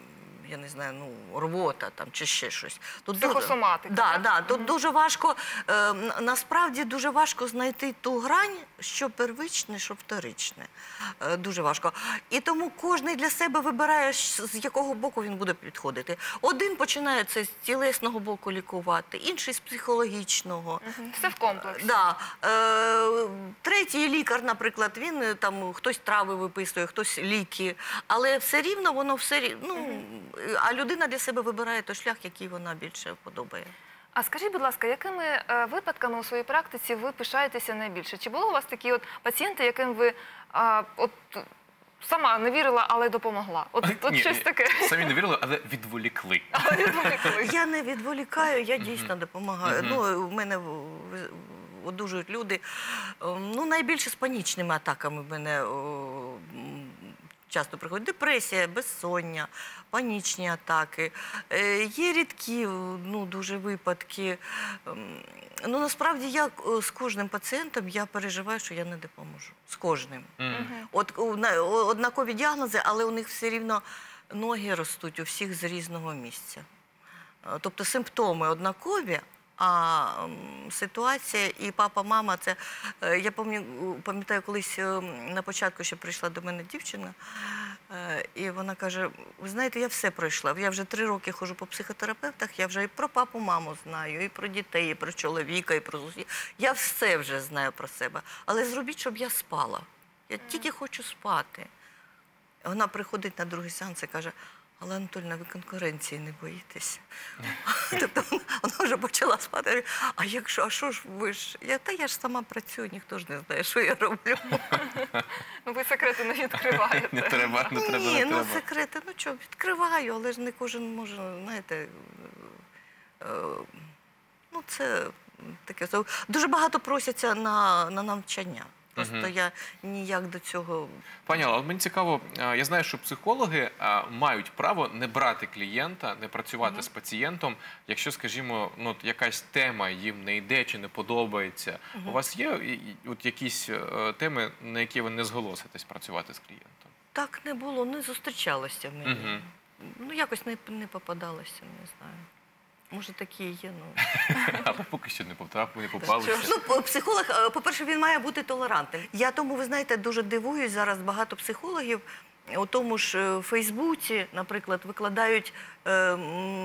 я не знаю, ну, рвота там, чи ще щось. Тут Психосоматика, Да, так? да, тут дуже важко, е, н- насправді дуже важко знайти ту грань, що первичне, що вторичне. Е, дуже важко. І тому кожен для себе вибирає, щ- з якого боку він буде підходити. Один починає це з тілесного боку лікувати, інший з психологічного. Все в комплексі. Да. Е, третій лікар, наприклад, він е, там хтось трави виписує, хтось ліки, але все рівно воно все рів- ну, а людина для себе вибирає той шлях, який вона більше подобає. А скажіть, будь ласка, якими е, випадками у своїй практиці ви пишаєтеся найбільше? Чи були у вас такі от пацієнти, яким ви а, от сама не вірила, але допомогла? От, от Ні, щось таке. Самі не вірили, але відволікли. Я не відволікаю, я дійсно допомагаю. Ну, у мене в- в- одужують люди. Ем, Ну, найбільше з панічними атаками в мене о, м, часто приходить депресія, безсоння, панічні атаки. Е, Є рідкі, ну, дуже випадки. Ем, Ну, насправді, я е, з кожним пацієнтом я переживаю, що я не допоможу. З кожним. От у- на- о- однакові діагнози, але у них все рівно ноги ростуть у всіх з різного місця. Е, Тобто симптоми однакові, а м, ситуація і папа, мама, це е, я пам'ятаю, пам'ятаю, колись е, на початку ще прийшла до мене дівчина, е, і вона каже: ви знаєте, я все пройшла. Я вже три роки ходжу по психотерапевтах, я вже і про папу, маму знаю, і про дітей, і про чоловіка, і про зусі. Я все вже знаю про себе. Але зробіть, щоб я спала. Я тільки хочу спати. Вона приходить на другий сеанс і каже: але, Анатольна, ви конкуренції не боїтеся? Тобто вона- вона вже почала спати. Я говорю, а якщо, а що ж ви ж? Я, та я ж сама працюю, ніхто ж не знає, що я роблю. Ну, ви секрети не відкриваєте. Не треба, не треба, Ні, не ну треба. секрети, ну що, відкриваю, але ж не кожен може, знаєте, е, ну це таке. Дуже багато просяться на, на навчання. Просто Мгм. я ніяк до цього. Пані Алла, от мені цікаво, а, я знаю, що психологи а, мають право не брати клієнта, не працювати з пацієнтом, якщо, скажімо, ну, от якась тема їм не йде чи не подобається. У вас є і- і- от якісь е, теми, на які ви не зголоситесь працювати з клієнтом? Так не було, не зустрічалося мені. Мгм. Ну, якось не, не попадалося, не знаю. Може, такі і є, ну. Але поки що не потрапили, не попалися. Ну, по- психолог, е, по-перше, він має бути толерантним. Я тому, ви знаєте, дуже дивуюсь, зараз багато психологів у тому ж е, Фейсбуці, наприклад, викладають е, м,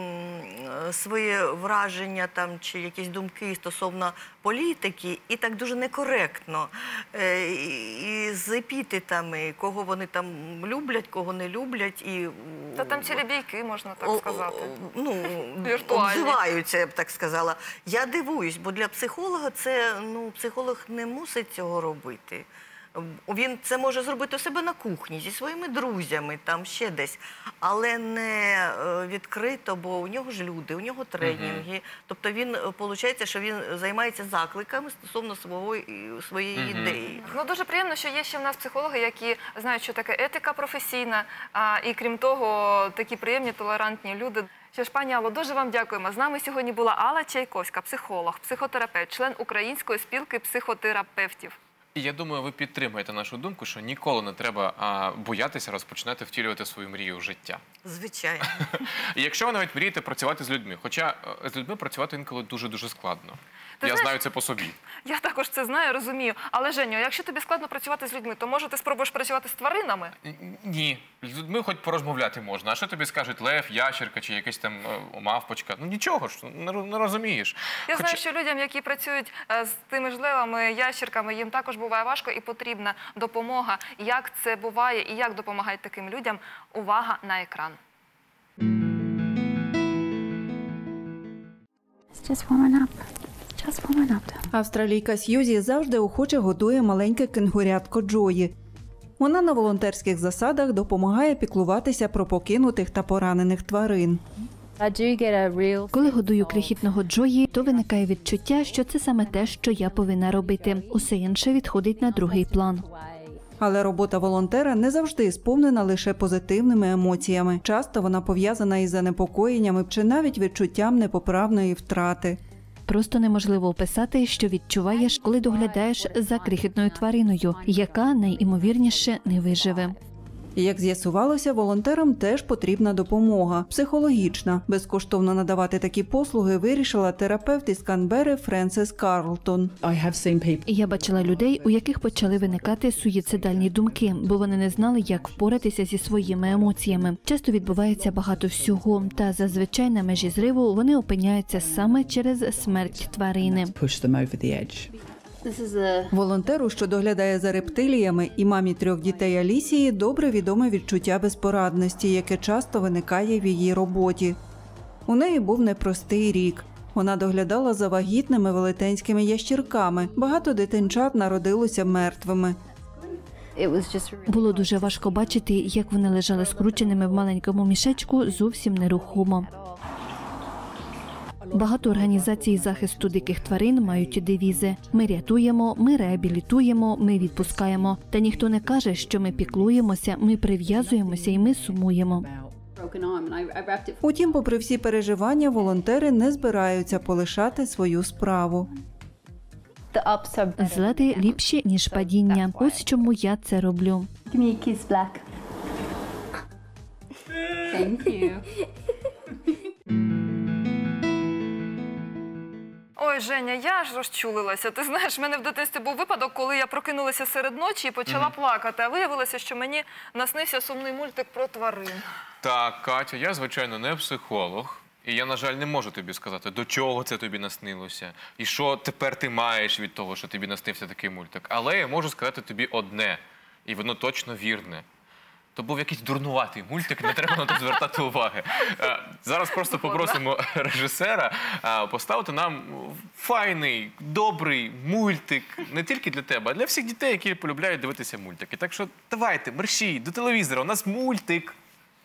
е, своє враження там, чи якісь думки стосовно політики, і так дуже некоректно, е, і, і з епітетами, кого вони там люблять, кого не люблять. І, Та там цілі бійки, можна так о- сказати. о- Ну, Віртуальні. обзиваються, я б так сказала. Я дивуюсь, бо для психолога це, ну, психолог не мусить цього робити. Він це може зробити у себе на кухні, зі своїми друзями, там ще десь, але не е, відкрито, бо у нього ж люди, у нього тренінги. Тобто він, виходить, що він займається закликами стосовно свого, своєї Мгм. ідеї. Ну, дуже приємно, що є ще в нас психологи, які знають, що таке етика професійна, а, і крім того, такі приємні, толерантні люди. Що ж, пані Алло, дуже вам дякуємо. З нами сьогодні була Алла Чайковська, психолог, психотерапевт, член Української спілки психотерапевтів. І я думаю, ви підтримуєте нашу думку, що ніколи не треба а, боятися розпочинати втілювати свою мрію в життя. Звичайно. І якщо ви навіть мрієте працювати з людьми, хоча е, з людьми працювати інколи дуже-дуже складно. Ти я знаєш- знаю це по собі. Я також це знаю, розумію. Але, Женю, якщо тобі складно працювати з людьми, то може ти спробуєш працювати з тваринами? Н- Ні, з людьми хоч порозмовляти можна. А що тобі скажуть лев, ящерка чи якась там е, мавпочка? Ну нічого ж, не, роз- не розумієш. Я Хоча- знаю, що людям, які працюють е, з тими ж левами, ящерками, їм також буває важко і потрібна допомога. Як це буває і як допомагають таким людям? Увага на екран. It's just warming up. Just warming up. Австралійка Сьюзі завжди охоче годує маленьке кенгурятко Джої. Вона на волонтерських засадах допомагає піклуватися про покинутих та поранених тварин. I do get a real Коли годую крихітного Джої, то виникає відчуття, що це саме те, що я повинна робити. Усе інше відходить на другий план. Але робота волонтера не завжди сповнена лише позитивними емоціями. Часто вона пов'язана із занепокоєннями чи навіть відчуттям непоправної втрати. Просто неможливо описати, що відчуваєш, коли доглядаєш за крихітною твариною, яка найімовірніше не виживе. І, як з'ясувалося, волонтерам теж потрібна допомога – психологічна. Безкоштовно надавати такі послуги вирішила терапевт із Канбери Френсис Карлтон. Я бачила людей, у яких почали виникати суїцидальні думки, бо вони не знали, як впоратися зі своїми емоціями. Часто відбувається багато всього, та зазвичай на межі зриву вони опиняються саме через смерть тварини. Волонтеру, що доглядає за рептиліями, і мамі трьох дітей Алісії добре відоме відчуття безпорадності, яке часто виникає в її роботі. У неї був непростий рік. Вона доглядала за вагітними велетенськими ящірками. Багато дитинчат народилося мертвими. Було дуже важко бачити, як вони лежали скрученими в маленькому мішечку, зовсім нерухомо. Багато організацій захисту диких тварин мають девізи: ми рятуємо, ми реабілітуємо, ми відпускаємо. Та ніхто не каже, що ми піклуємося, ми прив'язуємося і ми сумуємо. Утім, попри всі переживання, волонтери не збираються полишати свою справу. Злети ліпші, ніж падіння. Ось чому я це роблю. Ой, Женя, я ж розчулилася. Ти знаєш, в мене в дитинстві був випадок, коли я прокинулася серед ночі і почала mm-hmm. плакати. А виявилося, що мені наснився сумний мультик про тварин. Так, Катю, я, звичайно, не психолог. І я, на жаль, не можу тобі сказати, до чого це тобі наснилося. І що тепер ти маєш від того, що тобі наснився такий мультик. Але я можу сказати тобі одне. І воно точно вірне. То був якийсь дурнуватий мультик, не треба на це звертати уваги. Зараз просто попросимо режисера поставити нам файний, добрий мультик. Не тільки для тебе, а для всіх дітей, які полюбляють дивитися мультики. Так що давайте, мерщій, до телевізора, у нас мультик.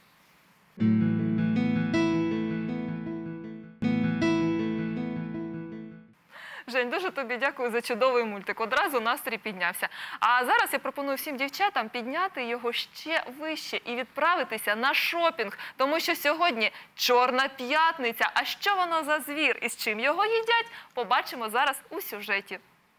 Жень, дуже тобі дякую за чудовий мультик. Одразу настрій піднявся. А зараз я пропоную всім дівчатам підняти його ще вище і відправитися на шопінг. Тому що сьогодні Чорна п'ятниця. А що воно за звір і з чим його їдять, побачимо зараз у сюжеті.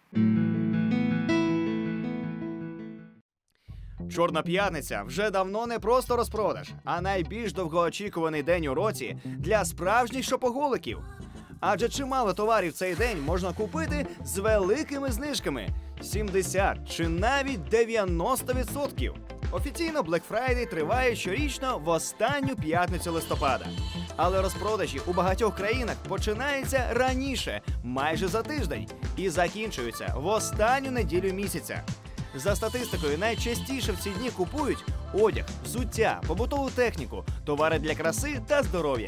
Чорна п'ятниця вже давно не просто розпродаж, а найбільш довгоочікуваний день у році для справжніх шопоголиків. Адже чимало товарів цей день можна купити з великими знижками – сімдесят чи навіть дев'яносто відсотків. Офіційно Black Friday триває щорічно в останню п'ятницю листопада. Але розпродажі у багатьох країнах починаються раніше, майже за тиждень, і закінчуються в останню неділю місяця. За статистикою, найчастіше в ці дні купують одяг, взуття, побутову техніку, товари для краси та здоров'я.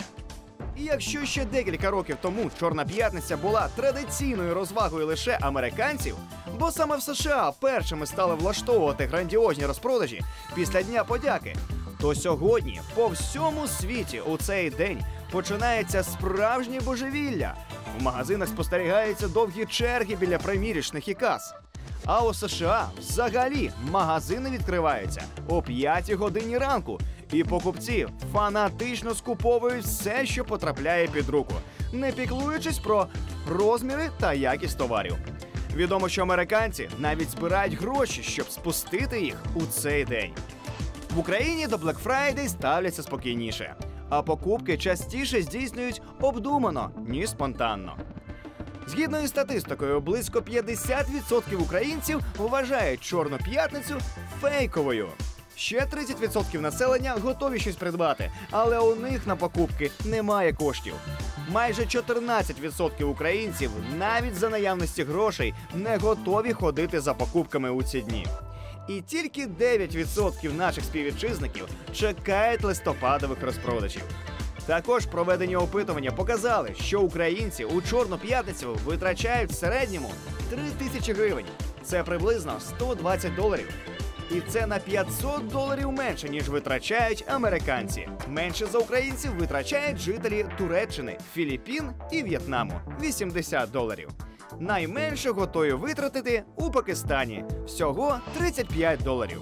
І якщо ще декілька років тому Чорна п'ятниця була традиційною розвагою лише американців, бо саме в США першими стали влаштовувати грандіозні розпродажі після Дня подяки, то сьогодні по всьому світі у цей день починається справжнє божевілля. В магазинах спостерігаються довгі черги біля примірочних і кас. А у США взагалі магазини відкриваються о п'ятій годині ранку, і покупці фанатично скуповують все, що потрапляє під руку, не піклуючись про розміри та якість товарів. Відомо, що американці навіть збирають гроші, щоб спустити їх у цей день. В Україні до Black Friday ставляться спокійніше, а покупки частіше здійснюють обдумано, ніж спонтанно. Згідно із статистикою, близько п'ятдесят відсотків українців вважають Чорну п'ятницю фейковою. Ще тридцять відсотків населення готові щось придбати, але у них на покупки немає коштів. Майже чотирнадцять відсотків українців навіть за наявності грошей не готові ходити за покупками у ці дні. І тільки дев'ять відсотків наших співвітчизників чекають листопадових розпродажів. Також проведені опитування показали, що українці у Чорну п'ятницю витрачають в середньому три тисячі гривень. Це приблизно сто двадцять доларів. І це на п'ятсот доларів менше, ніж витрачають американці. Менше за українців витрачають жителі Туреччини, Філіппін і В'єтнаму – вісімдесят доларів. Найменше готові витратити у Пакистані – всього тридцять п'ять доларів.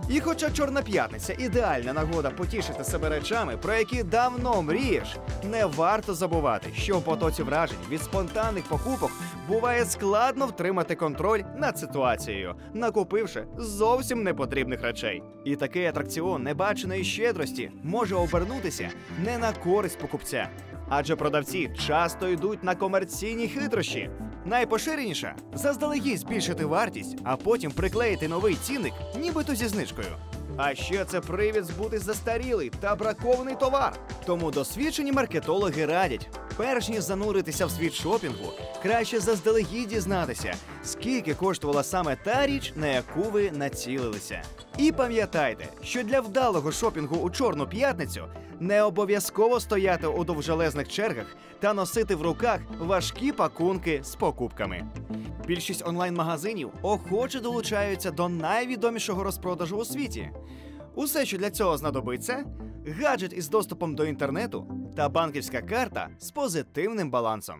І хоча Чорна п'ятниця – ідеальна нагода потішити себе речами, про які давно мрієш, не варто забувати, що в потоці вражень від спонтанних покупок буває складно втримати контроль над ситуацією, накупивши зовсім непотрібних речей. І такий атракціон небаченої щедрості може обернутися не на користь покупця. Адже продавці часто йдуть на комерційні хитрощі. Найпоширеніша – заздалегідь збільшити вартість, а потім приклеїти новий цінник, нібито зі знижкою. А ще це привід збути застарілий та бракований товар. Тому досвідчені маркетологи радять, перш ніж зануритися в світ шопінгу, краще заздалегідь дізнатися, скільки коштувала саме та річ, на яку ви націлилися. І пам'ятайте, що для вдалого шопінгу у Чорну п'ятницю не обов'язково стояти у довжелезних чергах та носити в руках важкі пакунки з покупками. Більшість онлайн-магазинів охоче долучаються до найвідомішого розпродажу у світі. Усе, що для цього знадобиться – гаджет із доступом до інтернету та банківська карта з позитивним балансом.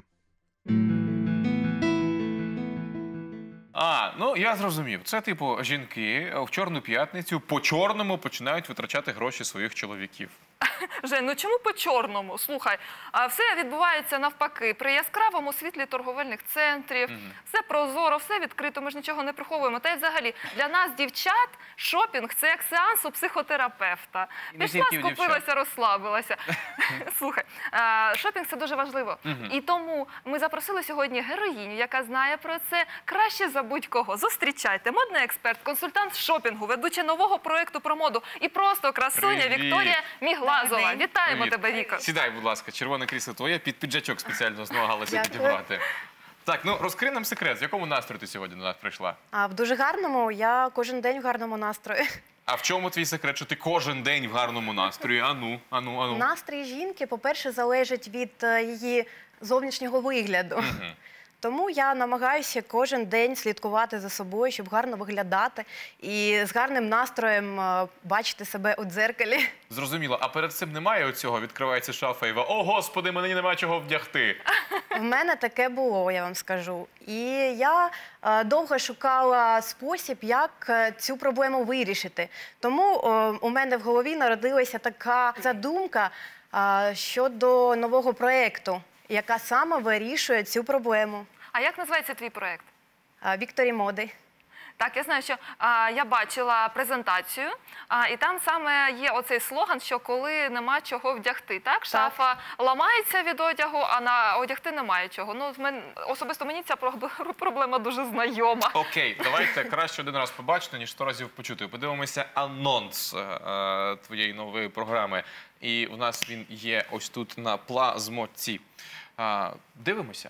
А, ну я зрозумів. Це типу жінки в Чорну п'ятницю по-чорному починають витрачати гроші своїх чоловіків. Жень, ну чому по-чорному? Слухай, а все відбувається навпаки. При яскравому світлі торговельних центрів, Мгм. все прозоро, все відкрито, ми ж нічого не приховуємо. Та й взагалі, для нас, дівчат, шопінг – це як сеанс у психотерапевта. І не Пішла, тільки у дівчат. скупилася, розслабилася. Слухай, а, шопінг – це дуже важливо. Мгм. І тому ми запросили сьогодні героїню, яка знає про це краще за будь-кого. Зустрічайте, модний експерт, консультант з шопінгу, ведуча нового проєкту про моду і просто красуня Привіт. Вікторія Міглазова. Вітаємо Привіт. тебе, Віко. Сідай, будь ласка, червоне крісло твоє, під піджачок спеціально змагалася Дякую. підібрати. Так, ну розкрий нам секрет, з якому настрою ти сьогодні до нас прийшла? А в дуже гарному, я кожен день в гарному настрої. А в чому твій секрет, що ти кожен день в гарному настрої? Ану, ану, ану. Настрій жінки, по-перше, залежить від е, її зовнішнього вигляду. Мгм. Тому я намагаюся кожен день слідкувати за собою, щоб гарно виглядати і з гарним настроєм е, бачити себе у дзеркалі. Зрозуміло, а перед цим немає оцього, відкривається шафа і ва, о, господи, мені нема чого вдягти. В мене таке було, я вам скажу. І я е, довго шукала спосіб, як е, цю проблему вирішити. Тому е, у мене в голові народилася така задумка е, щодо нового проєкту, яка саме вирішує цю проблему. А як називається твій проєкт? Е, Вікторі моди. Так, я знаю, що а, я бачила презентацію, а, і там саме є оцей слоган, що коли нема чого вдягти, так? Шафа ламається від одягу, а на одягти немає чого. Ну, з мен... особисто мені ця проб- проблема дуже знайома. Окей, давайте краще один раз побачити, ніж сто разів почути. Подивимося анонс е, е, твоєї нової програми. І у нас він є ось тут на плазмотці. А, дивимося.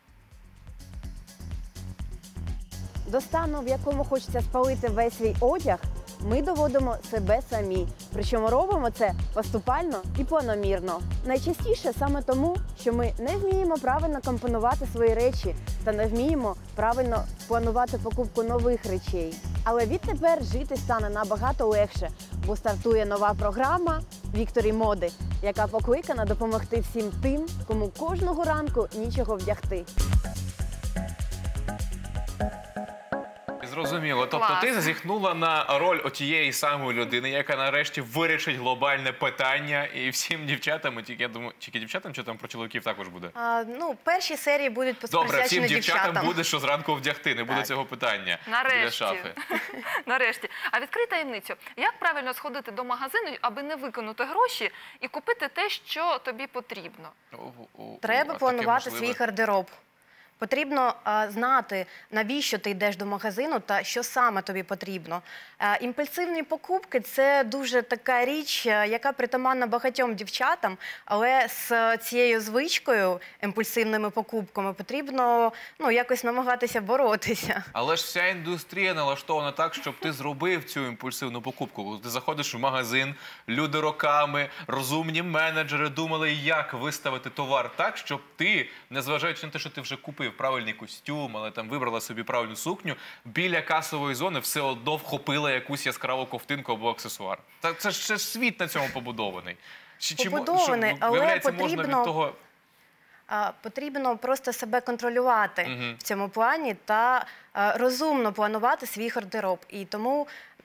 До стану, в якому хочеться спалити весь свій одяг, ми доводимо себе самі. Причому робимо це поступально і планомірно. Найчастіше саме тому, що ми не вміємо правильно компонувати свої речі та не вміємо правильно планувати покупку нових речей. Але відтепер жити стане набагато легше, бо стартує нова програма «Вікторі моди», яка покликана допомогти всім тим, кому кожного ранку нічого вдягти. Зрозуміло. Тобто Клас. ти зазіхнула на роль отієї самої людини, яка нарешті вирішить глобальне питання. І всім дівчатам, і тільки, я думаю, тільки дівчатам, чи там про чоловіків також буде? А, ну, перші серії будуть Добре, всім присвячені дівчатам дівчатам. буде, що зранку вдягти, не буде Так. цього питання біля Нарешті. шафи. Нарешті. А відкрий таємницю. Як правильно сходити до магазину, аби не викинути гроші і купити те, що тобі потрібно? О, о, о, Треба а таке планувати можливе? свій гардероб. Потрібно а, знати, навіщо ти йдеш до магазину та що саме тобі потрібно. А, імпульсивні покупки – це дуже така річ, а, яка притаманна багатьом дівчатам, але з цією звичкою, імпульсивними покупками, потрібно ну, якось намагатися боротися. Але ж вся індустрія налаштована так, щоб ти зробив цю імпульсивну покупку. Коли ти заходиш в магазин, люди роками, розумні менеджери думали, як виставити товар так, щоб ти, незважаючи на те, що ти вже купив правильний костюм, але там вибрала собі правильну сукню, біля касової зони все одно вхопила якусь яскраву ковтинку або аксесуар. Та це ж це ж світ на цьому побудований. Чи, чи мо- Побудований, що, але виявляється, можна потрібно- від того... А, Потрібно просто себе контролювати Мгм. в цьому плані та а, розумно планувати свій гардероб. І тому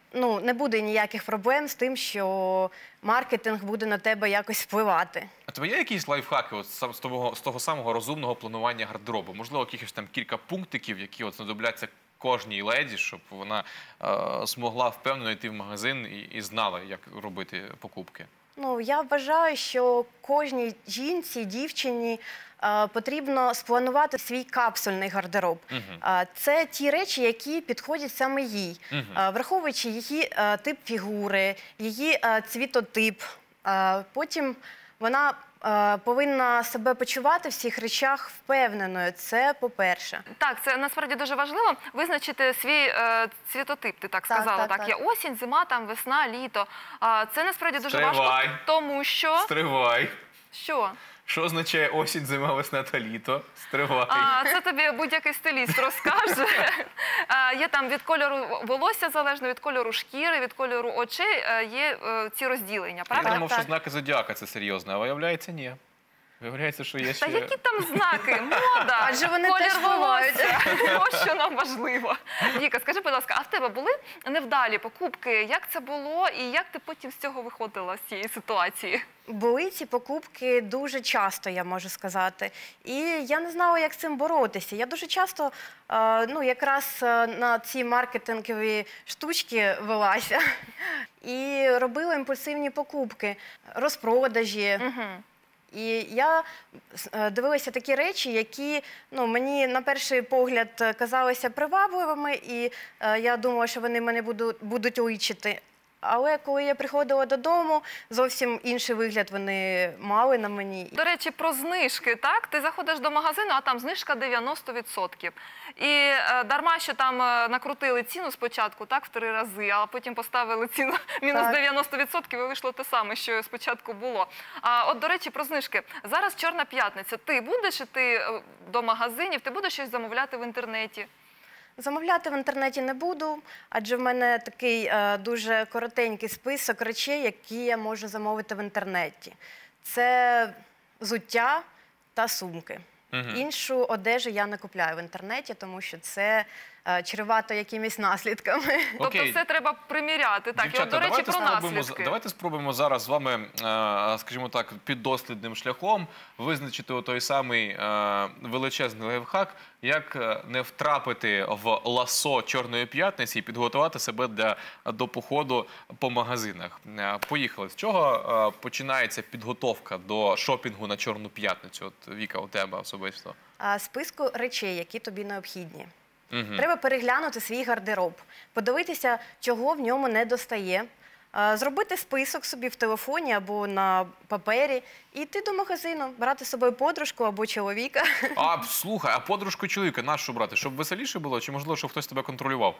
ну, не буде ніяких проблем з тим, що маркетинг буде на тебе якось впливати. А тебе є якісь лайфхаки от, сам- з, того, з того самого розумного планування гардеробу? Можливо, якихось там кілька пунктиків, які от знадобляться кожній леді, щоб вона е, змогла впевнено йти в магазин і, і знала, як робити покупки? Ну, я вважаю, що кожній жінці, дівчині е, потрібно спланувати свій капсульний гардероб. Е, Це ті речі, які підходять саме їй, Мгм. Е, враховуючи її е, тип фігури, її е, цвітотип. Е, Потім вона е, повинна себе почувати в всіх речах впевненою. Це по-перше. Так, це насправді дуже важливо визначити свій е, цвітотип, ти так Так, сказала. так, Так, так. є осінь, зима, там, весна, літо. А, це насправді дуже Стривай. важко, тому що... Стривай. Що? Що означає осінь, зима, весна та літо? Стривай. А, це тобі будь-який стиліст розкаже. А, є там від кольору волосся залежно, від кольору шкіри, від кольору очей е, є е, ці розділення. Я Правда? думав, що знаки зодіака це серйозно, а виявляється, ні. Виявляється, що є ще... Та які там знаки? Мода, Адже вони колір теж бувають. волосся. Ось що нам важливо. Віка, скажи, будь ласка, а в тебе були невдалі покупки? Як це було і як ти потім з цього виходила, з цієї ситуації? Були ці покупки дуже часто, я можу сказати. І я не знала, як з цим боротися. Я дуже часто е, ну, якраз е, на ці маркетингові штучки велася і робила імпульсивні покупки, розпродажі. І я е, дивилася такі речі, які ну, мені на перший погляд казалися привабливими, і е, я думала, що вони мене будуть, будуть личити. Але коли я приходила додому, зовсім інший вигляд вони мали на мені. До речі, про знижки, так? Ти заходиш до магазину, а там знижка дев'яносто відсотків. І е, дарма, що там е, накрутили ціну спочатку, так, в три рази, а потім поставили ціну мінус Так. дев'яносто відсотків і вийшло те саме, що спочатку було. А от, до речі, про знижки. Зараз Чорна п'ятниця. Ти будеш іти е, до магазинів, ти будеш щось замовляти в інтернеті? Замовляти в інтернеті не буду, адже в мене такий е, дуже коротенький список речей, які я можу замовити в інтернеті. Це взуття та сумки. Мгм. Іншу одежу я не купляю в інтернеті, тому що це е, чревато якимись наслідками. Тобто все треба приміряти. Так, і от, Дівчата, до речі, давайте про спробуємо, наслідки. давайте спробуємо зараз з вами, е, скажімо так, піддослідним шляхом визначити той самий е, величезний лайфхак, як е, не втрапити в ласо Чорної п'ятниці і підготувати себе для, до походу по магазинах. Е, Поїхали. З чого е, починається підготовка до шопінгу на Чорну п'ятницю? От, Віка, у тебе особисто. А, списку речей, які тобі необхідні. Мгм. Треба переглянути свій гардероб, подивитися, чого в ньому не достає, а, зробити список собі в телефоні або на папері і йти до магазину, брати з собою подружку або чоловіка. А, слухай, а подружку чоловіка нашу брати? Щоб веселіше було, чи можливо, щоб хтось тебе контролював?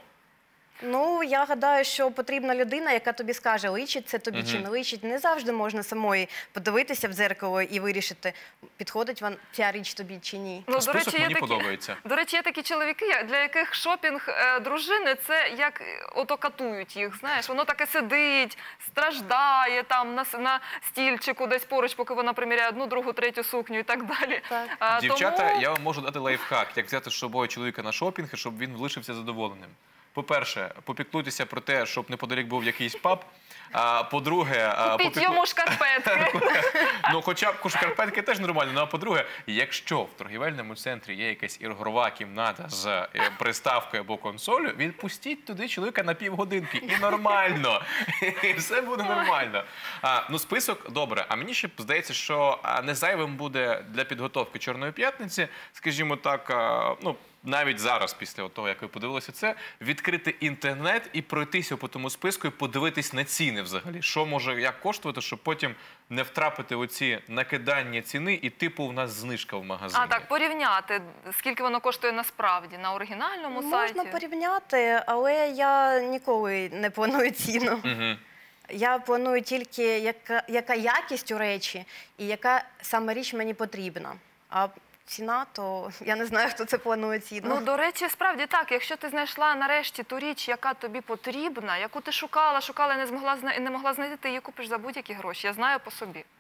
Ну, я гадаю, що потрібна людина, яка тобі скаже, личить це тобі Мгм. чи не личить. Не завжди можна самої подивитися в дзеркало і вирішити, підходить вам ця річ тобі чи ні. Ну, до Список речі, є мені такі- подобається. До речі, є такі чоловіки, я- для яких шопінг е, дружини – це як е, ото катують їх, знаєш. Воно таке сидить, страждає там на, с- на стільчику десь поруч, поки вона приміряє одну, другу, третю сукню і так далі. А, Дівчата, тому... я вам можу дати лайфхак, як взяти з собою чоловіка на шопінг, і щоб він лишився задоволеним. По-перше, попіклуйтеся про те, щоб неподалік був якийсь паб. А по-друге, а, Купіть попіклу- йому шкарпетки. ну, хоча б шкарпетки теж нормально. Ну, а по-друге, якщо в торгівельному центрі є якась ігрова кімната з е, приставкою або консолью, відпустіть туди чоловіка на півгодинки. І нормально. І все буде нормально. А, ну, список добре. А мені ще здається, що а, не зайвим буде для підготовки Чорної п'ятниці, скажімо так, а, ну, навіть зараз, після того, як ви подивилися це, відкрити інтернет і пройтися по тому списку і подивитись на ціни взагалі. Що може як коштувати, щоб потім не втрапити в оці накидання ціни і типу в нас знижка в магазині. А так, порівняти, скільки воно коштує насправді на оригінальному сайті. Можна порівняти, але я ніколи не планую ціну. Угу. Я планую тільки, яка, яка якість у речі і яка саме річ мені потрібна. А ціна, то я не знаю, хто це планує ціну. Ну, до речі, справді так. Якщо ти знайшла нарешті ту річ, яка тобі потрібна, яку ти шукала, шукала і не змогла зна- і не могла знайти, ти її купиш за будь-які гроші. Я знаю по собі.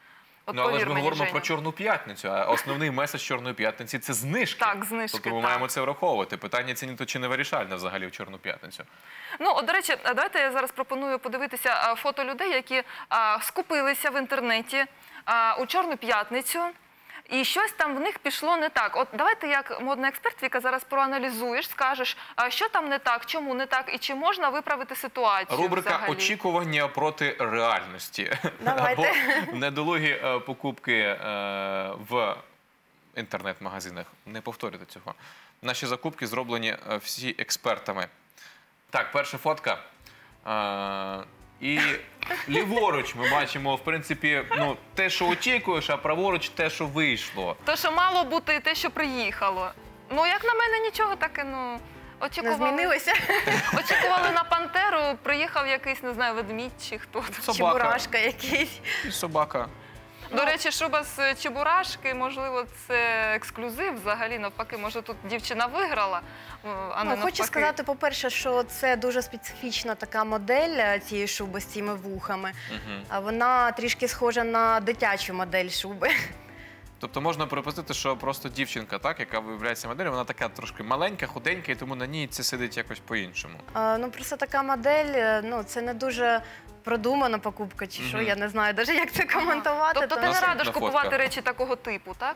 От Ну, але повір ж ми мені, говоримо Женя. про Чорну п'ятницю, а основний меседж Чорної п'ятниці – це знижки. Так, знижки, Тобто ми так. маємо це враховувати. Питання ціні то чи не вирішальне взагалі в Чорну п'ятницю. Ну, от, до речі, давайте я зараз пропоную подивитися а, фото людей, які а, скупилися в інтернеті а, у Чорну п'ятницю. І щось там в них пішло не так. От давайте, як модний експерт, Віка, зараз проаналізуєш, скажеш, а що там не так, чому не так, і чи можна виправити ситуацію Рубрика взагалі? «Очікування проти реальності». Давайте. Або недолугі е, покупки е, в інтернет-магазинах. Не повторюйте цього. Наші закупки зроблені е, всі експертами. Так, перша фотка. Е, І ліворуч ми бачимо, в принципі, ну, те, що очікуєш, а праворуч те, що вийшло. То, що мало бути, і те, що приїхало. Ну, як на мене, нічого таке, ну, очікували. Не змінилося? Очікували на пантеру, приїхав якийсь, не знаю, ведмідь чи хто. Чебурашка якийсь. І собака. До речі, шуба з чебурашки, можливо, це ексклюзив взагалі. Навпаки, може, тут дівчина виграла, а не Ну, навпаки. хочу сказати, по-перше, що це дуже специфічна така модель е, цієї шуби з цими вухами. Мгм. А вона трішки схожа на дитячу модель шуби. Тобто можна припустити, що просто дівчинка, так, яка виявляється моделлю, вона така трошки маленька, худенька, і тому на ній це сидить якось по-іншому. А, ну, просто така модель, е, ну, це не дуже продумана покупка чи що, Мгм. я не знаю навіть, як це коментувати. Тобто ти тому не що- радиш Наступна купувати фотка. речі такого типу, так?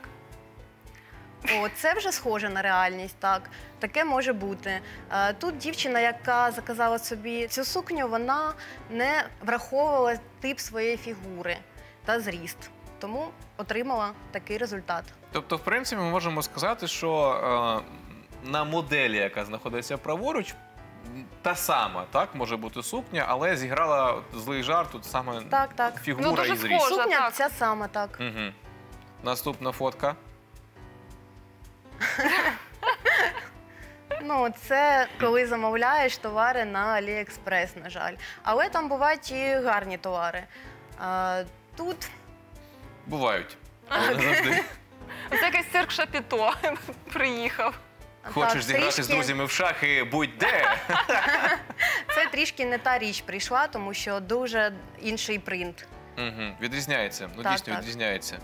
О, це вже схоже на реальність, так. Таке може бути. Е, Тут дівчина, яка заказала собі цю сукню, вона не враховувала тип своєї фігури та зріст. Тому отримала такий результат. Тобто, в принципі, ми можемо сказати, що е, на моделі, яка знаходиться праворуч, та сама, так, може бути сукня, але зіграла злий жарт, тут саме Так, так. фігура Ну, дуже і зріст. схоже. Сукня так. ця сама, так. Угу. Наступна фотка. Ну, це коли замовляєш товари на Аліекспрес, на жаль. Але там бувають і гарні товари. А, тут Бувають. Але не завжди. Це якийсь цирк Шапіто приїхав. Хочеш так, зіграти з трішки- друзями в шахи, будь-де. Це трішки не та річ прийшла, тому що дуже інший принт. Угу. Відрізняється. Ну, Так, дійсно, так. відрізняється.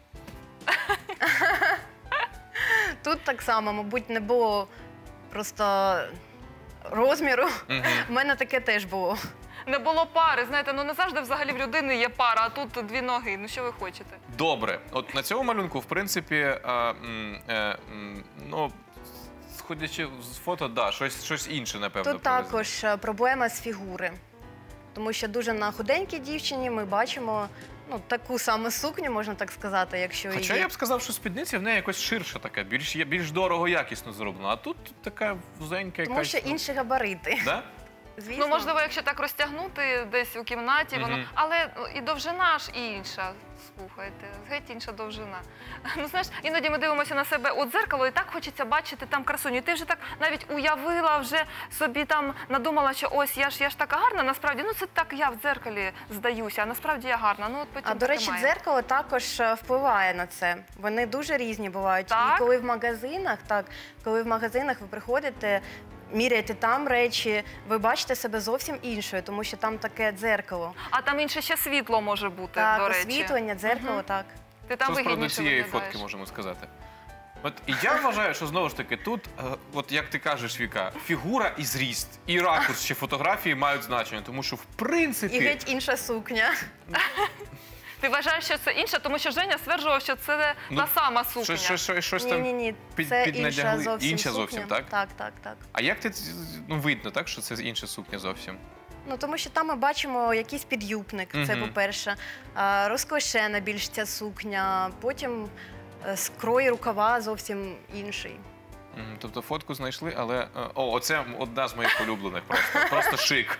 Тут так само, мабуть, не було просто розміру. Угу. У мене таке теж було. Не було пари, знаєте, ну не завжди взагалі в людини є пара, а тут дві ноги. Ну що ви хочете? Добре. От на цьому малюнку, в принципі, е, м, е, м, ну, сходячи з фото, да, щось, щось інше, напевно. Тут привезли. також е, проблема з фігури. Тому що дуже на худенькій дівчині ми бачимо ну, таку саму сукню, можна так сказати, якщо Хоча її... я б сказав, що спідниця в неї якось ширша така, більш, більш дорого, якісно зроблена. А тут така вузенька якась. Тому що ну, інші габарити. Да? Звісно. Ну, можливо, якщо так розтягнути десь у кімнаті, воно. Мгм. Але ну, і довжина ж інша. Слухайте, геть інша довжина. Ну, знаєш, іноді ми дивимося на себе у дзеркало, і так хочеться бачити там красуню. І ти вже так навіть уявила, вже собі там надумала, що ось я ж я ж така гарна. Насправді, ну це так я в дзеркалі здаюся, а насправді я гарна. Ну, от потім А, до таке речі, має. дзеркало також е, впливає на це. Вони дуже різні бувають. Так? І коли в магазинах, так, коли в магазинах ви приходите, міряєте там речі, ви бачите себе зовсім іншою, тому що там таке дзеркало. А там інше ще світло може бути, Так, до речі. освітлення, дзеркало, Мгм. так. Ти там Що з приводу вигідніше цієї виглядаєш. фотки можемо сказати? От і я вважаю, що знову ж таки тут, е, от як ти кажеш, Віка, фігура і зріст, і ракурс ще фотографії мають значення, тому що в принципі І геть інша сукня. Ти вважаєш, що це інше, тому що Женя стверджував, що це Ну, та сама сукня. щось, щось, щось, щось Ні, там. ні, ні, під- це піднадягли. інша зовсім Інша сукня. зовсім, так? Так, так, так. А як ти ц- ну видно, так, що це інша сукня зовсім? Ну, тому що там ми бачимо якийсь підюбник, це Мгм. по-перше. А, розклешена більш ця сукня, потім е, скрой рукава зовсім інший. Мгм, тобто фотку знайшли, але. е, О, оце одна з моїх улюблених просто. Просто шик.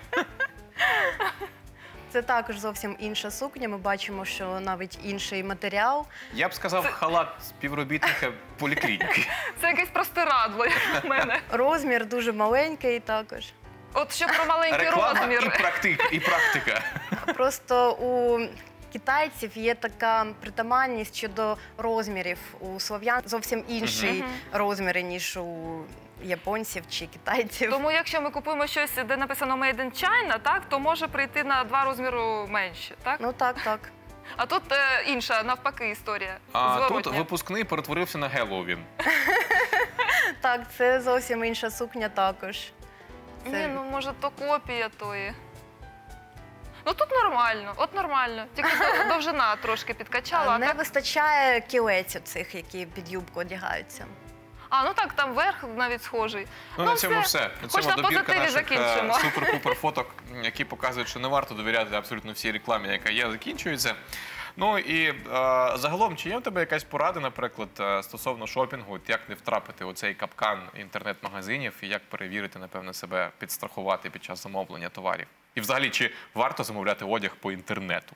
Це також зовсім інша сукня. Ми бачимо, що навіть інший матеріал. Я б сказав, халат співробітника поліклініки. Це якесь простирадло, як на мене. Розмір дуже маленький також. От що про маленький Реклама і, розмір. практик, і практика. Просто у китайців є така притаманність щодо розмірів. У слов'ян зовсім інші Мгм. розміри, ніж у японців чи китайців. Тому якщо ми купуємо щось, де написано Made in China, так, то може прийти на два розміри менше, так? Ну так, так. А тут е, інша, навпаки, історія. А тут Зворотня. випускний перетворився на Геловін. Так, це зовсім інша сукня також. Ні, ну може то копія тої. Ну тут нормально, от нормально. Тільки до- довжина трошки підкачала. А Не так, вистачає кілець цих, які під юбку одягаються. а, ну так, там верх навіть схожий. Ну, на цьому все. На Хоч цьому на добірка позитиві наших е, закінчимо. супер-пупер фоток, які показують, що не варто довіряти абсолютно всій рекламі, яка є, закінчується. Ну і е, загалом, чи є в тебе якась порада, наприклад, е, стосовно шопінгу, от як не втрапити у цей капкан інтернет-магазинів і як перевірити, напевно, себе, підстрахувати під час замовлення товарів? І взагалі, чи варто замовляти одяг по інтернету?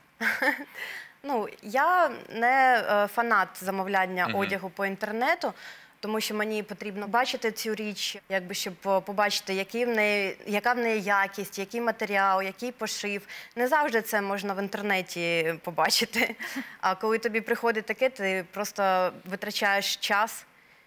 Ну, я не е, фанат замовляння Мгм. одягу по інтернету, тому що мені потрібно бачити цю річ, якби щоб е, побачити, які в неї, яка в неї якість, який матеріал, який пошив. Не завжди це можна в інтернеті побачити. А коли тобі приходить таке, ти просто витрачаєш час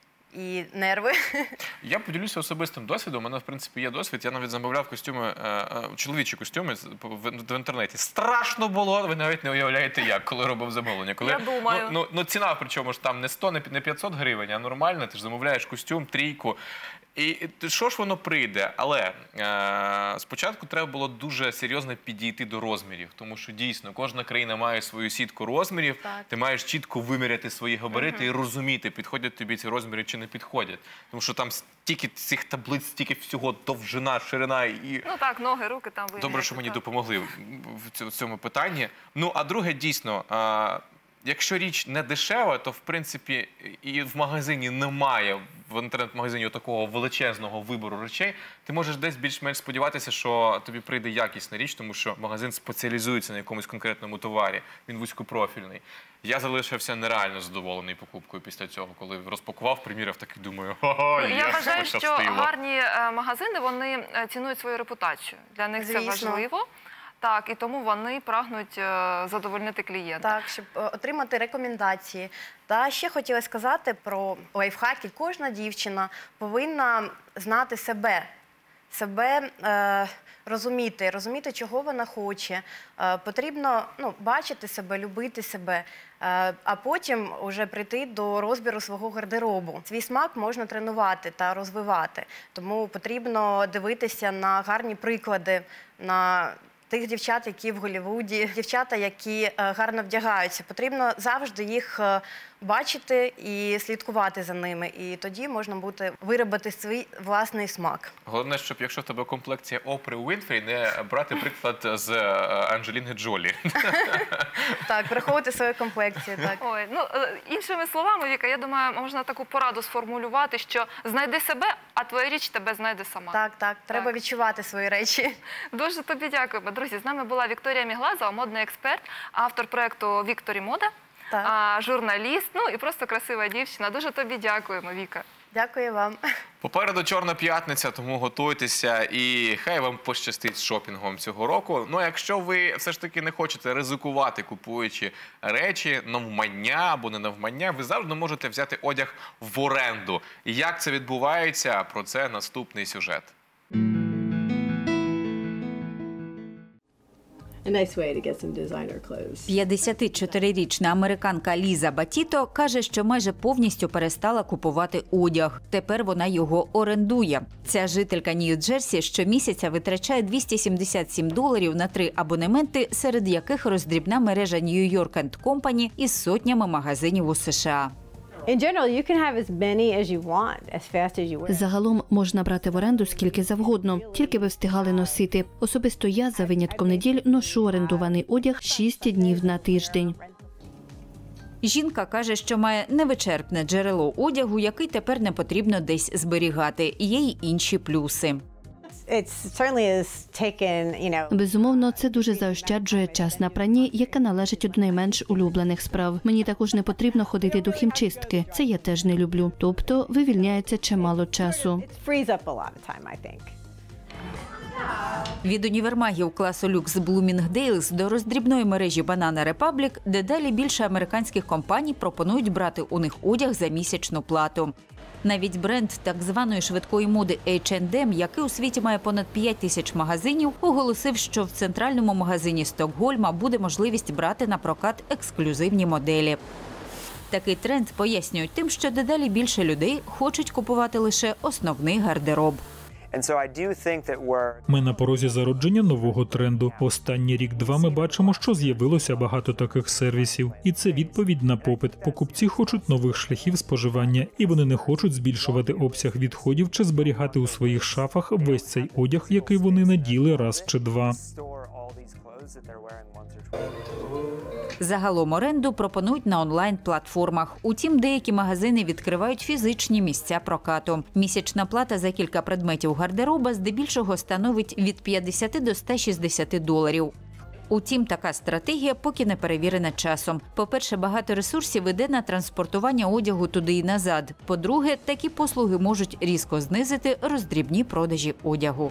і нерви. Я поділюся особистим досвідом. У мене, в принципі, є досвід. Я навіть замовляв костюми, е, е, чоловічі костюми з- в, в інтернеті. Страшно було, ви навіть не уявляєте як, коли робив замовлення. Коли, Я думаю. Ну, ну, ну, ціна, причому ж там не сто, не пі- не п'ятсот гривень, а нормально. Ти ж замовляєш костюм, трійку. І і що ж воно прийде? Але е, спочатку треба було дуже серйозно підійти до розмірів, тому що дійсно кожна країна має свою сітку розмірів. Так. Ти маєш чітко виміряти свої габарити і розуміти, підходять тобі ці розміри чи не підходять. Тому що там стільки цих таблиць, стільки всього, довжина, ширина і. Ну так, ноги, руки там виміряти. Добре, що мені так. допомогли в цьому- в цьому питанні. Ну, а друге, дійсно, а, якщо річ не дешева, то в принципі і в магазині немає, в інтернет-магазині такого величезного вибору речей, ти можеш десь більш-менш сподіватися, що тобі прийде якісна річ, тому що магазин спеціалізується на якомусь конкретному товарі, він вузькопрофільний. Я залишився нереально задоволений покупкою після цього, коли розпакував, приміряв, так і думаю, ого, Ну, я як вважаю, що пощастило. гарні е, магазини, вони е, цінують свою репутацію. Для них це Звісно. важливо. Так, і тому вони прагнуть е, задовольнити клієнта. Так, щоб е, отримати рекомендації. Та ще хотіла сказати про лайфхаки. Кожна дівчина повинна знати себе, себе е, розуміти, розуміти, чого вона хоче. Е, потрібно ну, бачити себе, любити себе, е, а потім вже прийти до розбіру свого гардеробу. Свій смак можна тренувати та розвивати, тому потрібно дивитися на гарні приклади, на тих дівчат, які в Голлівуді, дівчата, які е, гарно вдягаються. Потрібно завжди їх е, бачити і слідкувати за ними. І тоді можна буде виробити свій власний смак. Головне, щоб якщо в тебе комплекція Опри Уінфрі, не брати приклад з е, Анджеліни Джолі. Так, враховувати свою комплекцію. Так. Ой, ну е, іншими словами, Віка, я думаю, можна таку пораду сформулювати, що знайди себе, а твоя річ тебе знайде сама. Так, так, треба відчувати свої речі. Дуже тобі дякуємо. Друзі, з нами була Вікторія Міглазова, модний експерт, автор проєкту «Вікторі Мода», а, журналіст, ну і просто красива дівчина. Дуже тобі дякуємо, Віка. Дякую вам. Попереду Чорна п'ятниця, тому готуйтеся і хай вам пощастить з шопінгом цього року. Ну, а якщо ви все ж таки не хочете ризикувати, купуючи речі, навмання або не навмання, ви завжди можете взяти одяг в оренду. І як це відбувається, про це наступний сюжет. п'ятдесятичотирирічна американка Ліза Батіто каже, що майже повністю перестала купувати одяг. Тепер вона його орендує. Ця жителька Нью-Джерсі щомісяця витрачає двісті сімдесят сім доларів на три абонементи, серед яких роздрібна мережа New York енд Company із сотнями магазинів у США. Загалом можна брати в оренду скільки завгодно, тільки ви встигали носити. Особисто я, за винятком неділь, ношу орендований одяг шість днів на тиждень. Жінка каже, що має невичерпне джерело одягу, який тепер не потрібно десь зберігати. Є й інші плюси. Безумовно, це дуже заощаджує час на пранні, яке належить до найменш улюблених справ. Мені також не потрібно ходити до хімчистки. Це я теж не люблю. Тобто вивільняється чимало часу. Від універмагів класу люкс Bloomingdale's до роздрібної мережі Banana Republic дедалі більше американських компаній пропонують брати у них одяг за місячну плату. Навіть бренд так званої швидкої моди ейч енд ем, який у світі має понад п'ять тисяч магазинів, оголосив, що в центральному магазині Стокгольма буде можливість брати на прокат ексклюзивні моделі. Такий тренд пояснюють тим, що дедалі більше людей хочуть купувати лише основний гардероб. Ми на порозі зародження нового тренду. Останній рік-два ми бачимо, що з'явилося багато таких сервісів. І це відповідь на попит. Покупці хочуть нових шляхів споживання, і вони не хочуть збільшувати обсяг відходів чи зберігати у своїх шафах весь цей одяг, який вони наділи раз чи два. Загалом оренду пропонують на онлайн-платформах. Утім, деякі магазини відкривають фізичні місця прокату. Місячна плата за кілька предметів гардероба здебільшого становить від п'ятдесят до ста шістдесят доларів. Утім, така стратегія поки не перевірена часом. По-перше, багато ресурсів іде на транспортування одягу туди і назад. По-друге, такі послуги можуть різко знизити роздрібні продажі одягу.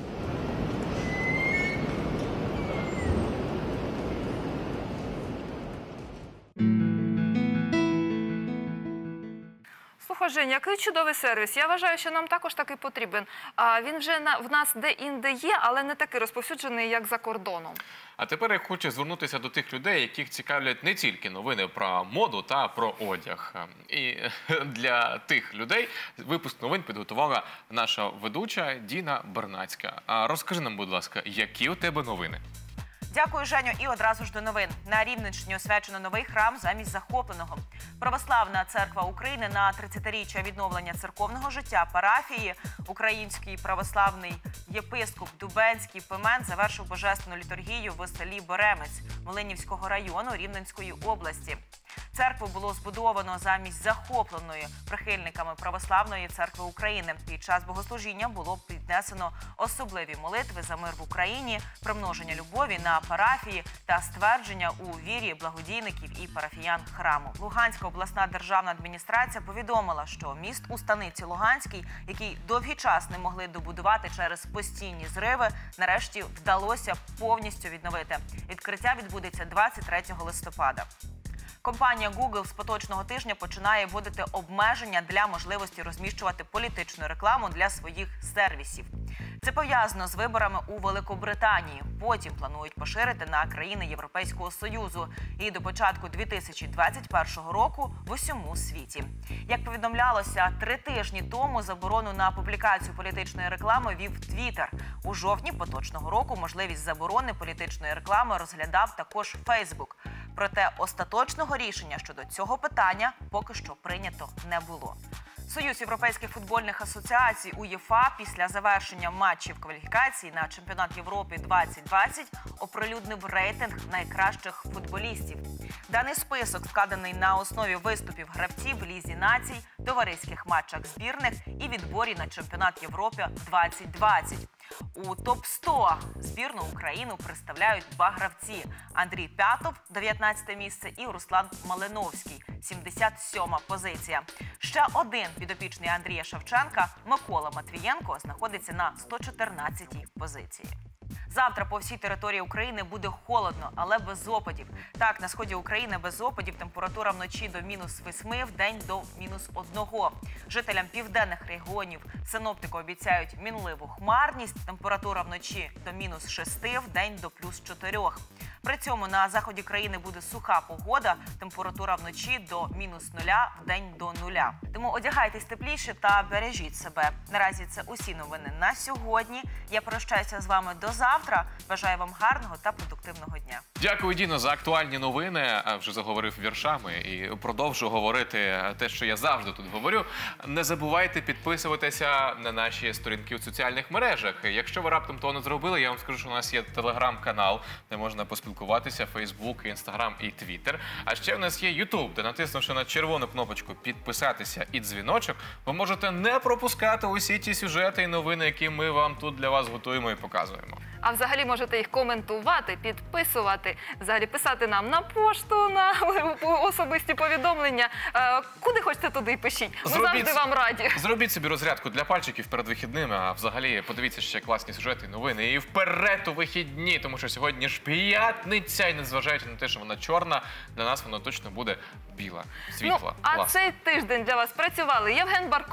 Слухай, Жень, який чудовий сервіс. Я вважаю, що нам також такий потрібен. А він вже на, в нас де-інде є, але не такий розповсюджений, як за кордоном. А тепер я хочу звернутися до тих людей, яких цікавлять не тільки новини про моду та про одяг. І для тих людей випуск новин підготувала наша ведуча Діна Бернацька. А розкажи нам, будь ласка, які у тебе новини? Дякую, Женю. І одразу ж до новин. На Рівненщині освячено новий храм замість захопленого. Православна церква України на тридцятиріччя відновлення церковного життя парафії Український православний єпископ Дубенський Пимен завершив божественну літургію в селі Боремець Млинівського району Рівненської області. Церкву було збудовано замість захопленої прихильниками Православної церкви України. Під час богослужіння було піднесено особливі молитви за мир в Україні, примноження любові на парафії та ствердження у вірі благодійників і парафіян храму. Луганська обласна державна адміністрація повідомила, що міст у станиці Луганській, який довгий час не могли добудувати через постійні зриви, нарешті вдалося повністю відновити. Відкриття відбудеться двадцять третього листопада. Компанія Google з поточного тижня починає вводити обмеження для можливості розміщувати політичну рекламу для своїх сервісів. Це пов'язано з виборами у Великобританії. Потім планують поширити на країни Європейського Союзу і до початку дві тисячі двадцять першого року в усьому світі. Як повідомлялося, три тижні тому заборону на публікацію політичної реклами вів Twitter. У жовтні поточного року можливість заборони політичної реклами розглядав також Facebook. Проте остаточного рішення щодо цього питання поки що прийнято не було. Союз європейських футбольних асоціацій УЄФА після завершення матчів кваліфікації на чемпіонат Європи двадцять двадцять оприлюднив рейтинг найкращих футболістів. Даний список складений на основі виступів гравців в Лізі націй, товариських матчах збірних і відборі на чемпіонат Європи двадцять двадцять. У топ сто збірну Україну представляють два гравці – Андрій П'ятов, дев'ятнадцяте місце, і Руслан Малиновський, сімдесят сьома позиція. Ще один підопічний Андрія Шевченка – Микола Матвієнко, знаходиться на сто чотирнадцятій позиції. Завтра по всій території України буде холодно, але без опадів. Так, на сході України без опадів температура вночі до мінус восьми, вдень до мінус одного. Жителям південних регіонів синоптики обіцяють мінливу хмарність, температура вночі до мінус шести, вдень до плюс чотирьох. При цьому на заході країни буде суха погода, температура вночі до мінус нуля, вдень до нуля. Тому одягайтесь тепліше та бережіть себе. Наразі це усі новини на сьогодні. Я прощаюся з вами до завтра. Бажаю вам гарного та продуктивного дня. Дякую, Діно, за актуальні новини. Вже заговорив віршами і продовжу говорити те, що я завжди тут говорю. Не забувайте підписуватися на наші сторінки у соціальних мережах. Якщо ви раптом того не зробили, я вам скажу, що у нас є телеграм-канал, де можна поспілкуватися, Фейсбук, Інстаграм і Твіттер. А ще в нас є Ютуб, де, натиснувши на червону кнопочку «Підписатися» і дзвіночок, ви можете не пропускати усі ті сюжети і новини, які ми вам тут для вас готуємо і показуємо. А взагалі можете їх коментувати, підписувати, взагалі писати нам на пошту, на особисті повідомлення. Куди хочете, туди і пишіть. Ми Зробіть, завжди вам раді. Зробіть собі розрядку для пальчиків перед вихідними, а взагалі подивіться ще класні сюжети і новини. І вперед у вихідні, тому що сьогодні ж п'ятниця, і незважаючи на те, що вона чорна, для нас вона точно буде біла, світла, ну, а класна. цей тиждень для вас працювали Євген Барков,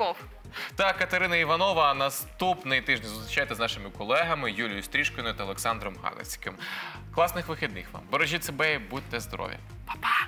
Та Катерина Іванова наступний тиждень зустрічайте з нашими колегами Юлією Стрішкіною та Олександром Галицьким. Класних вихідних вам. Бережіть себе і будьте здорові. Па-па!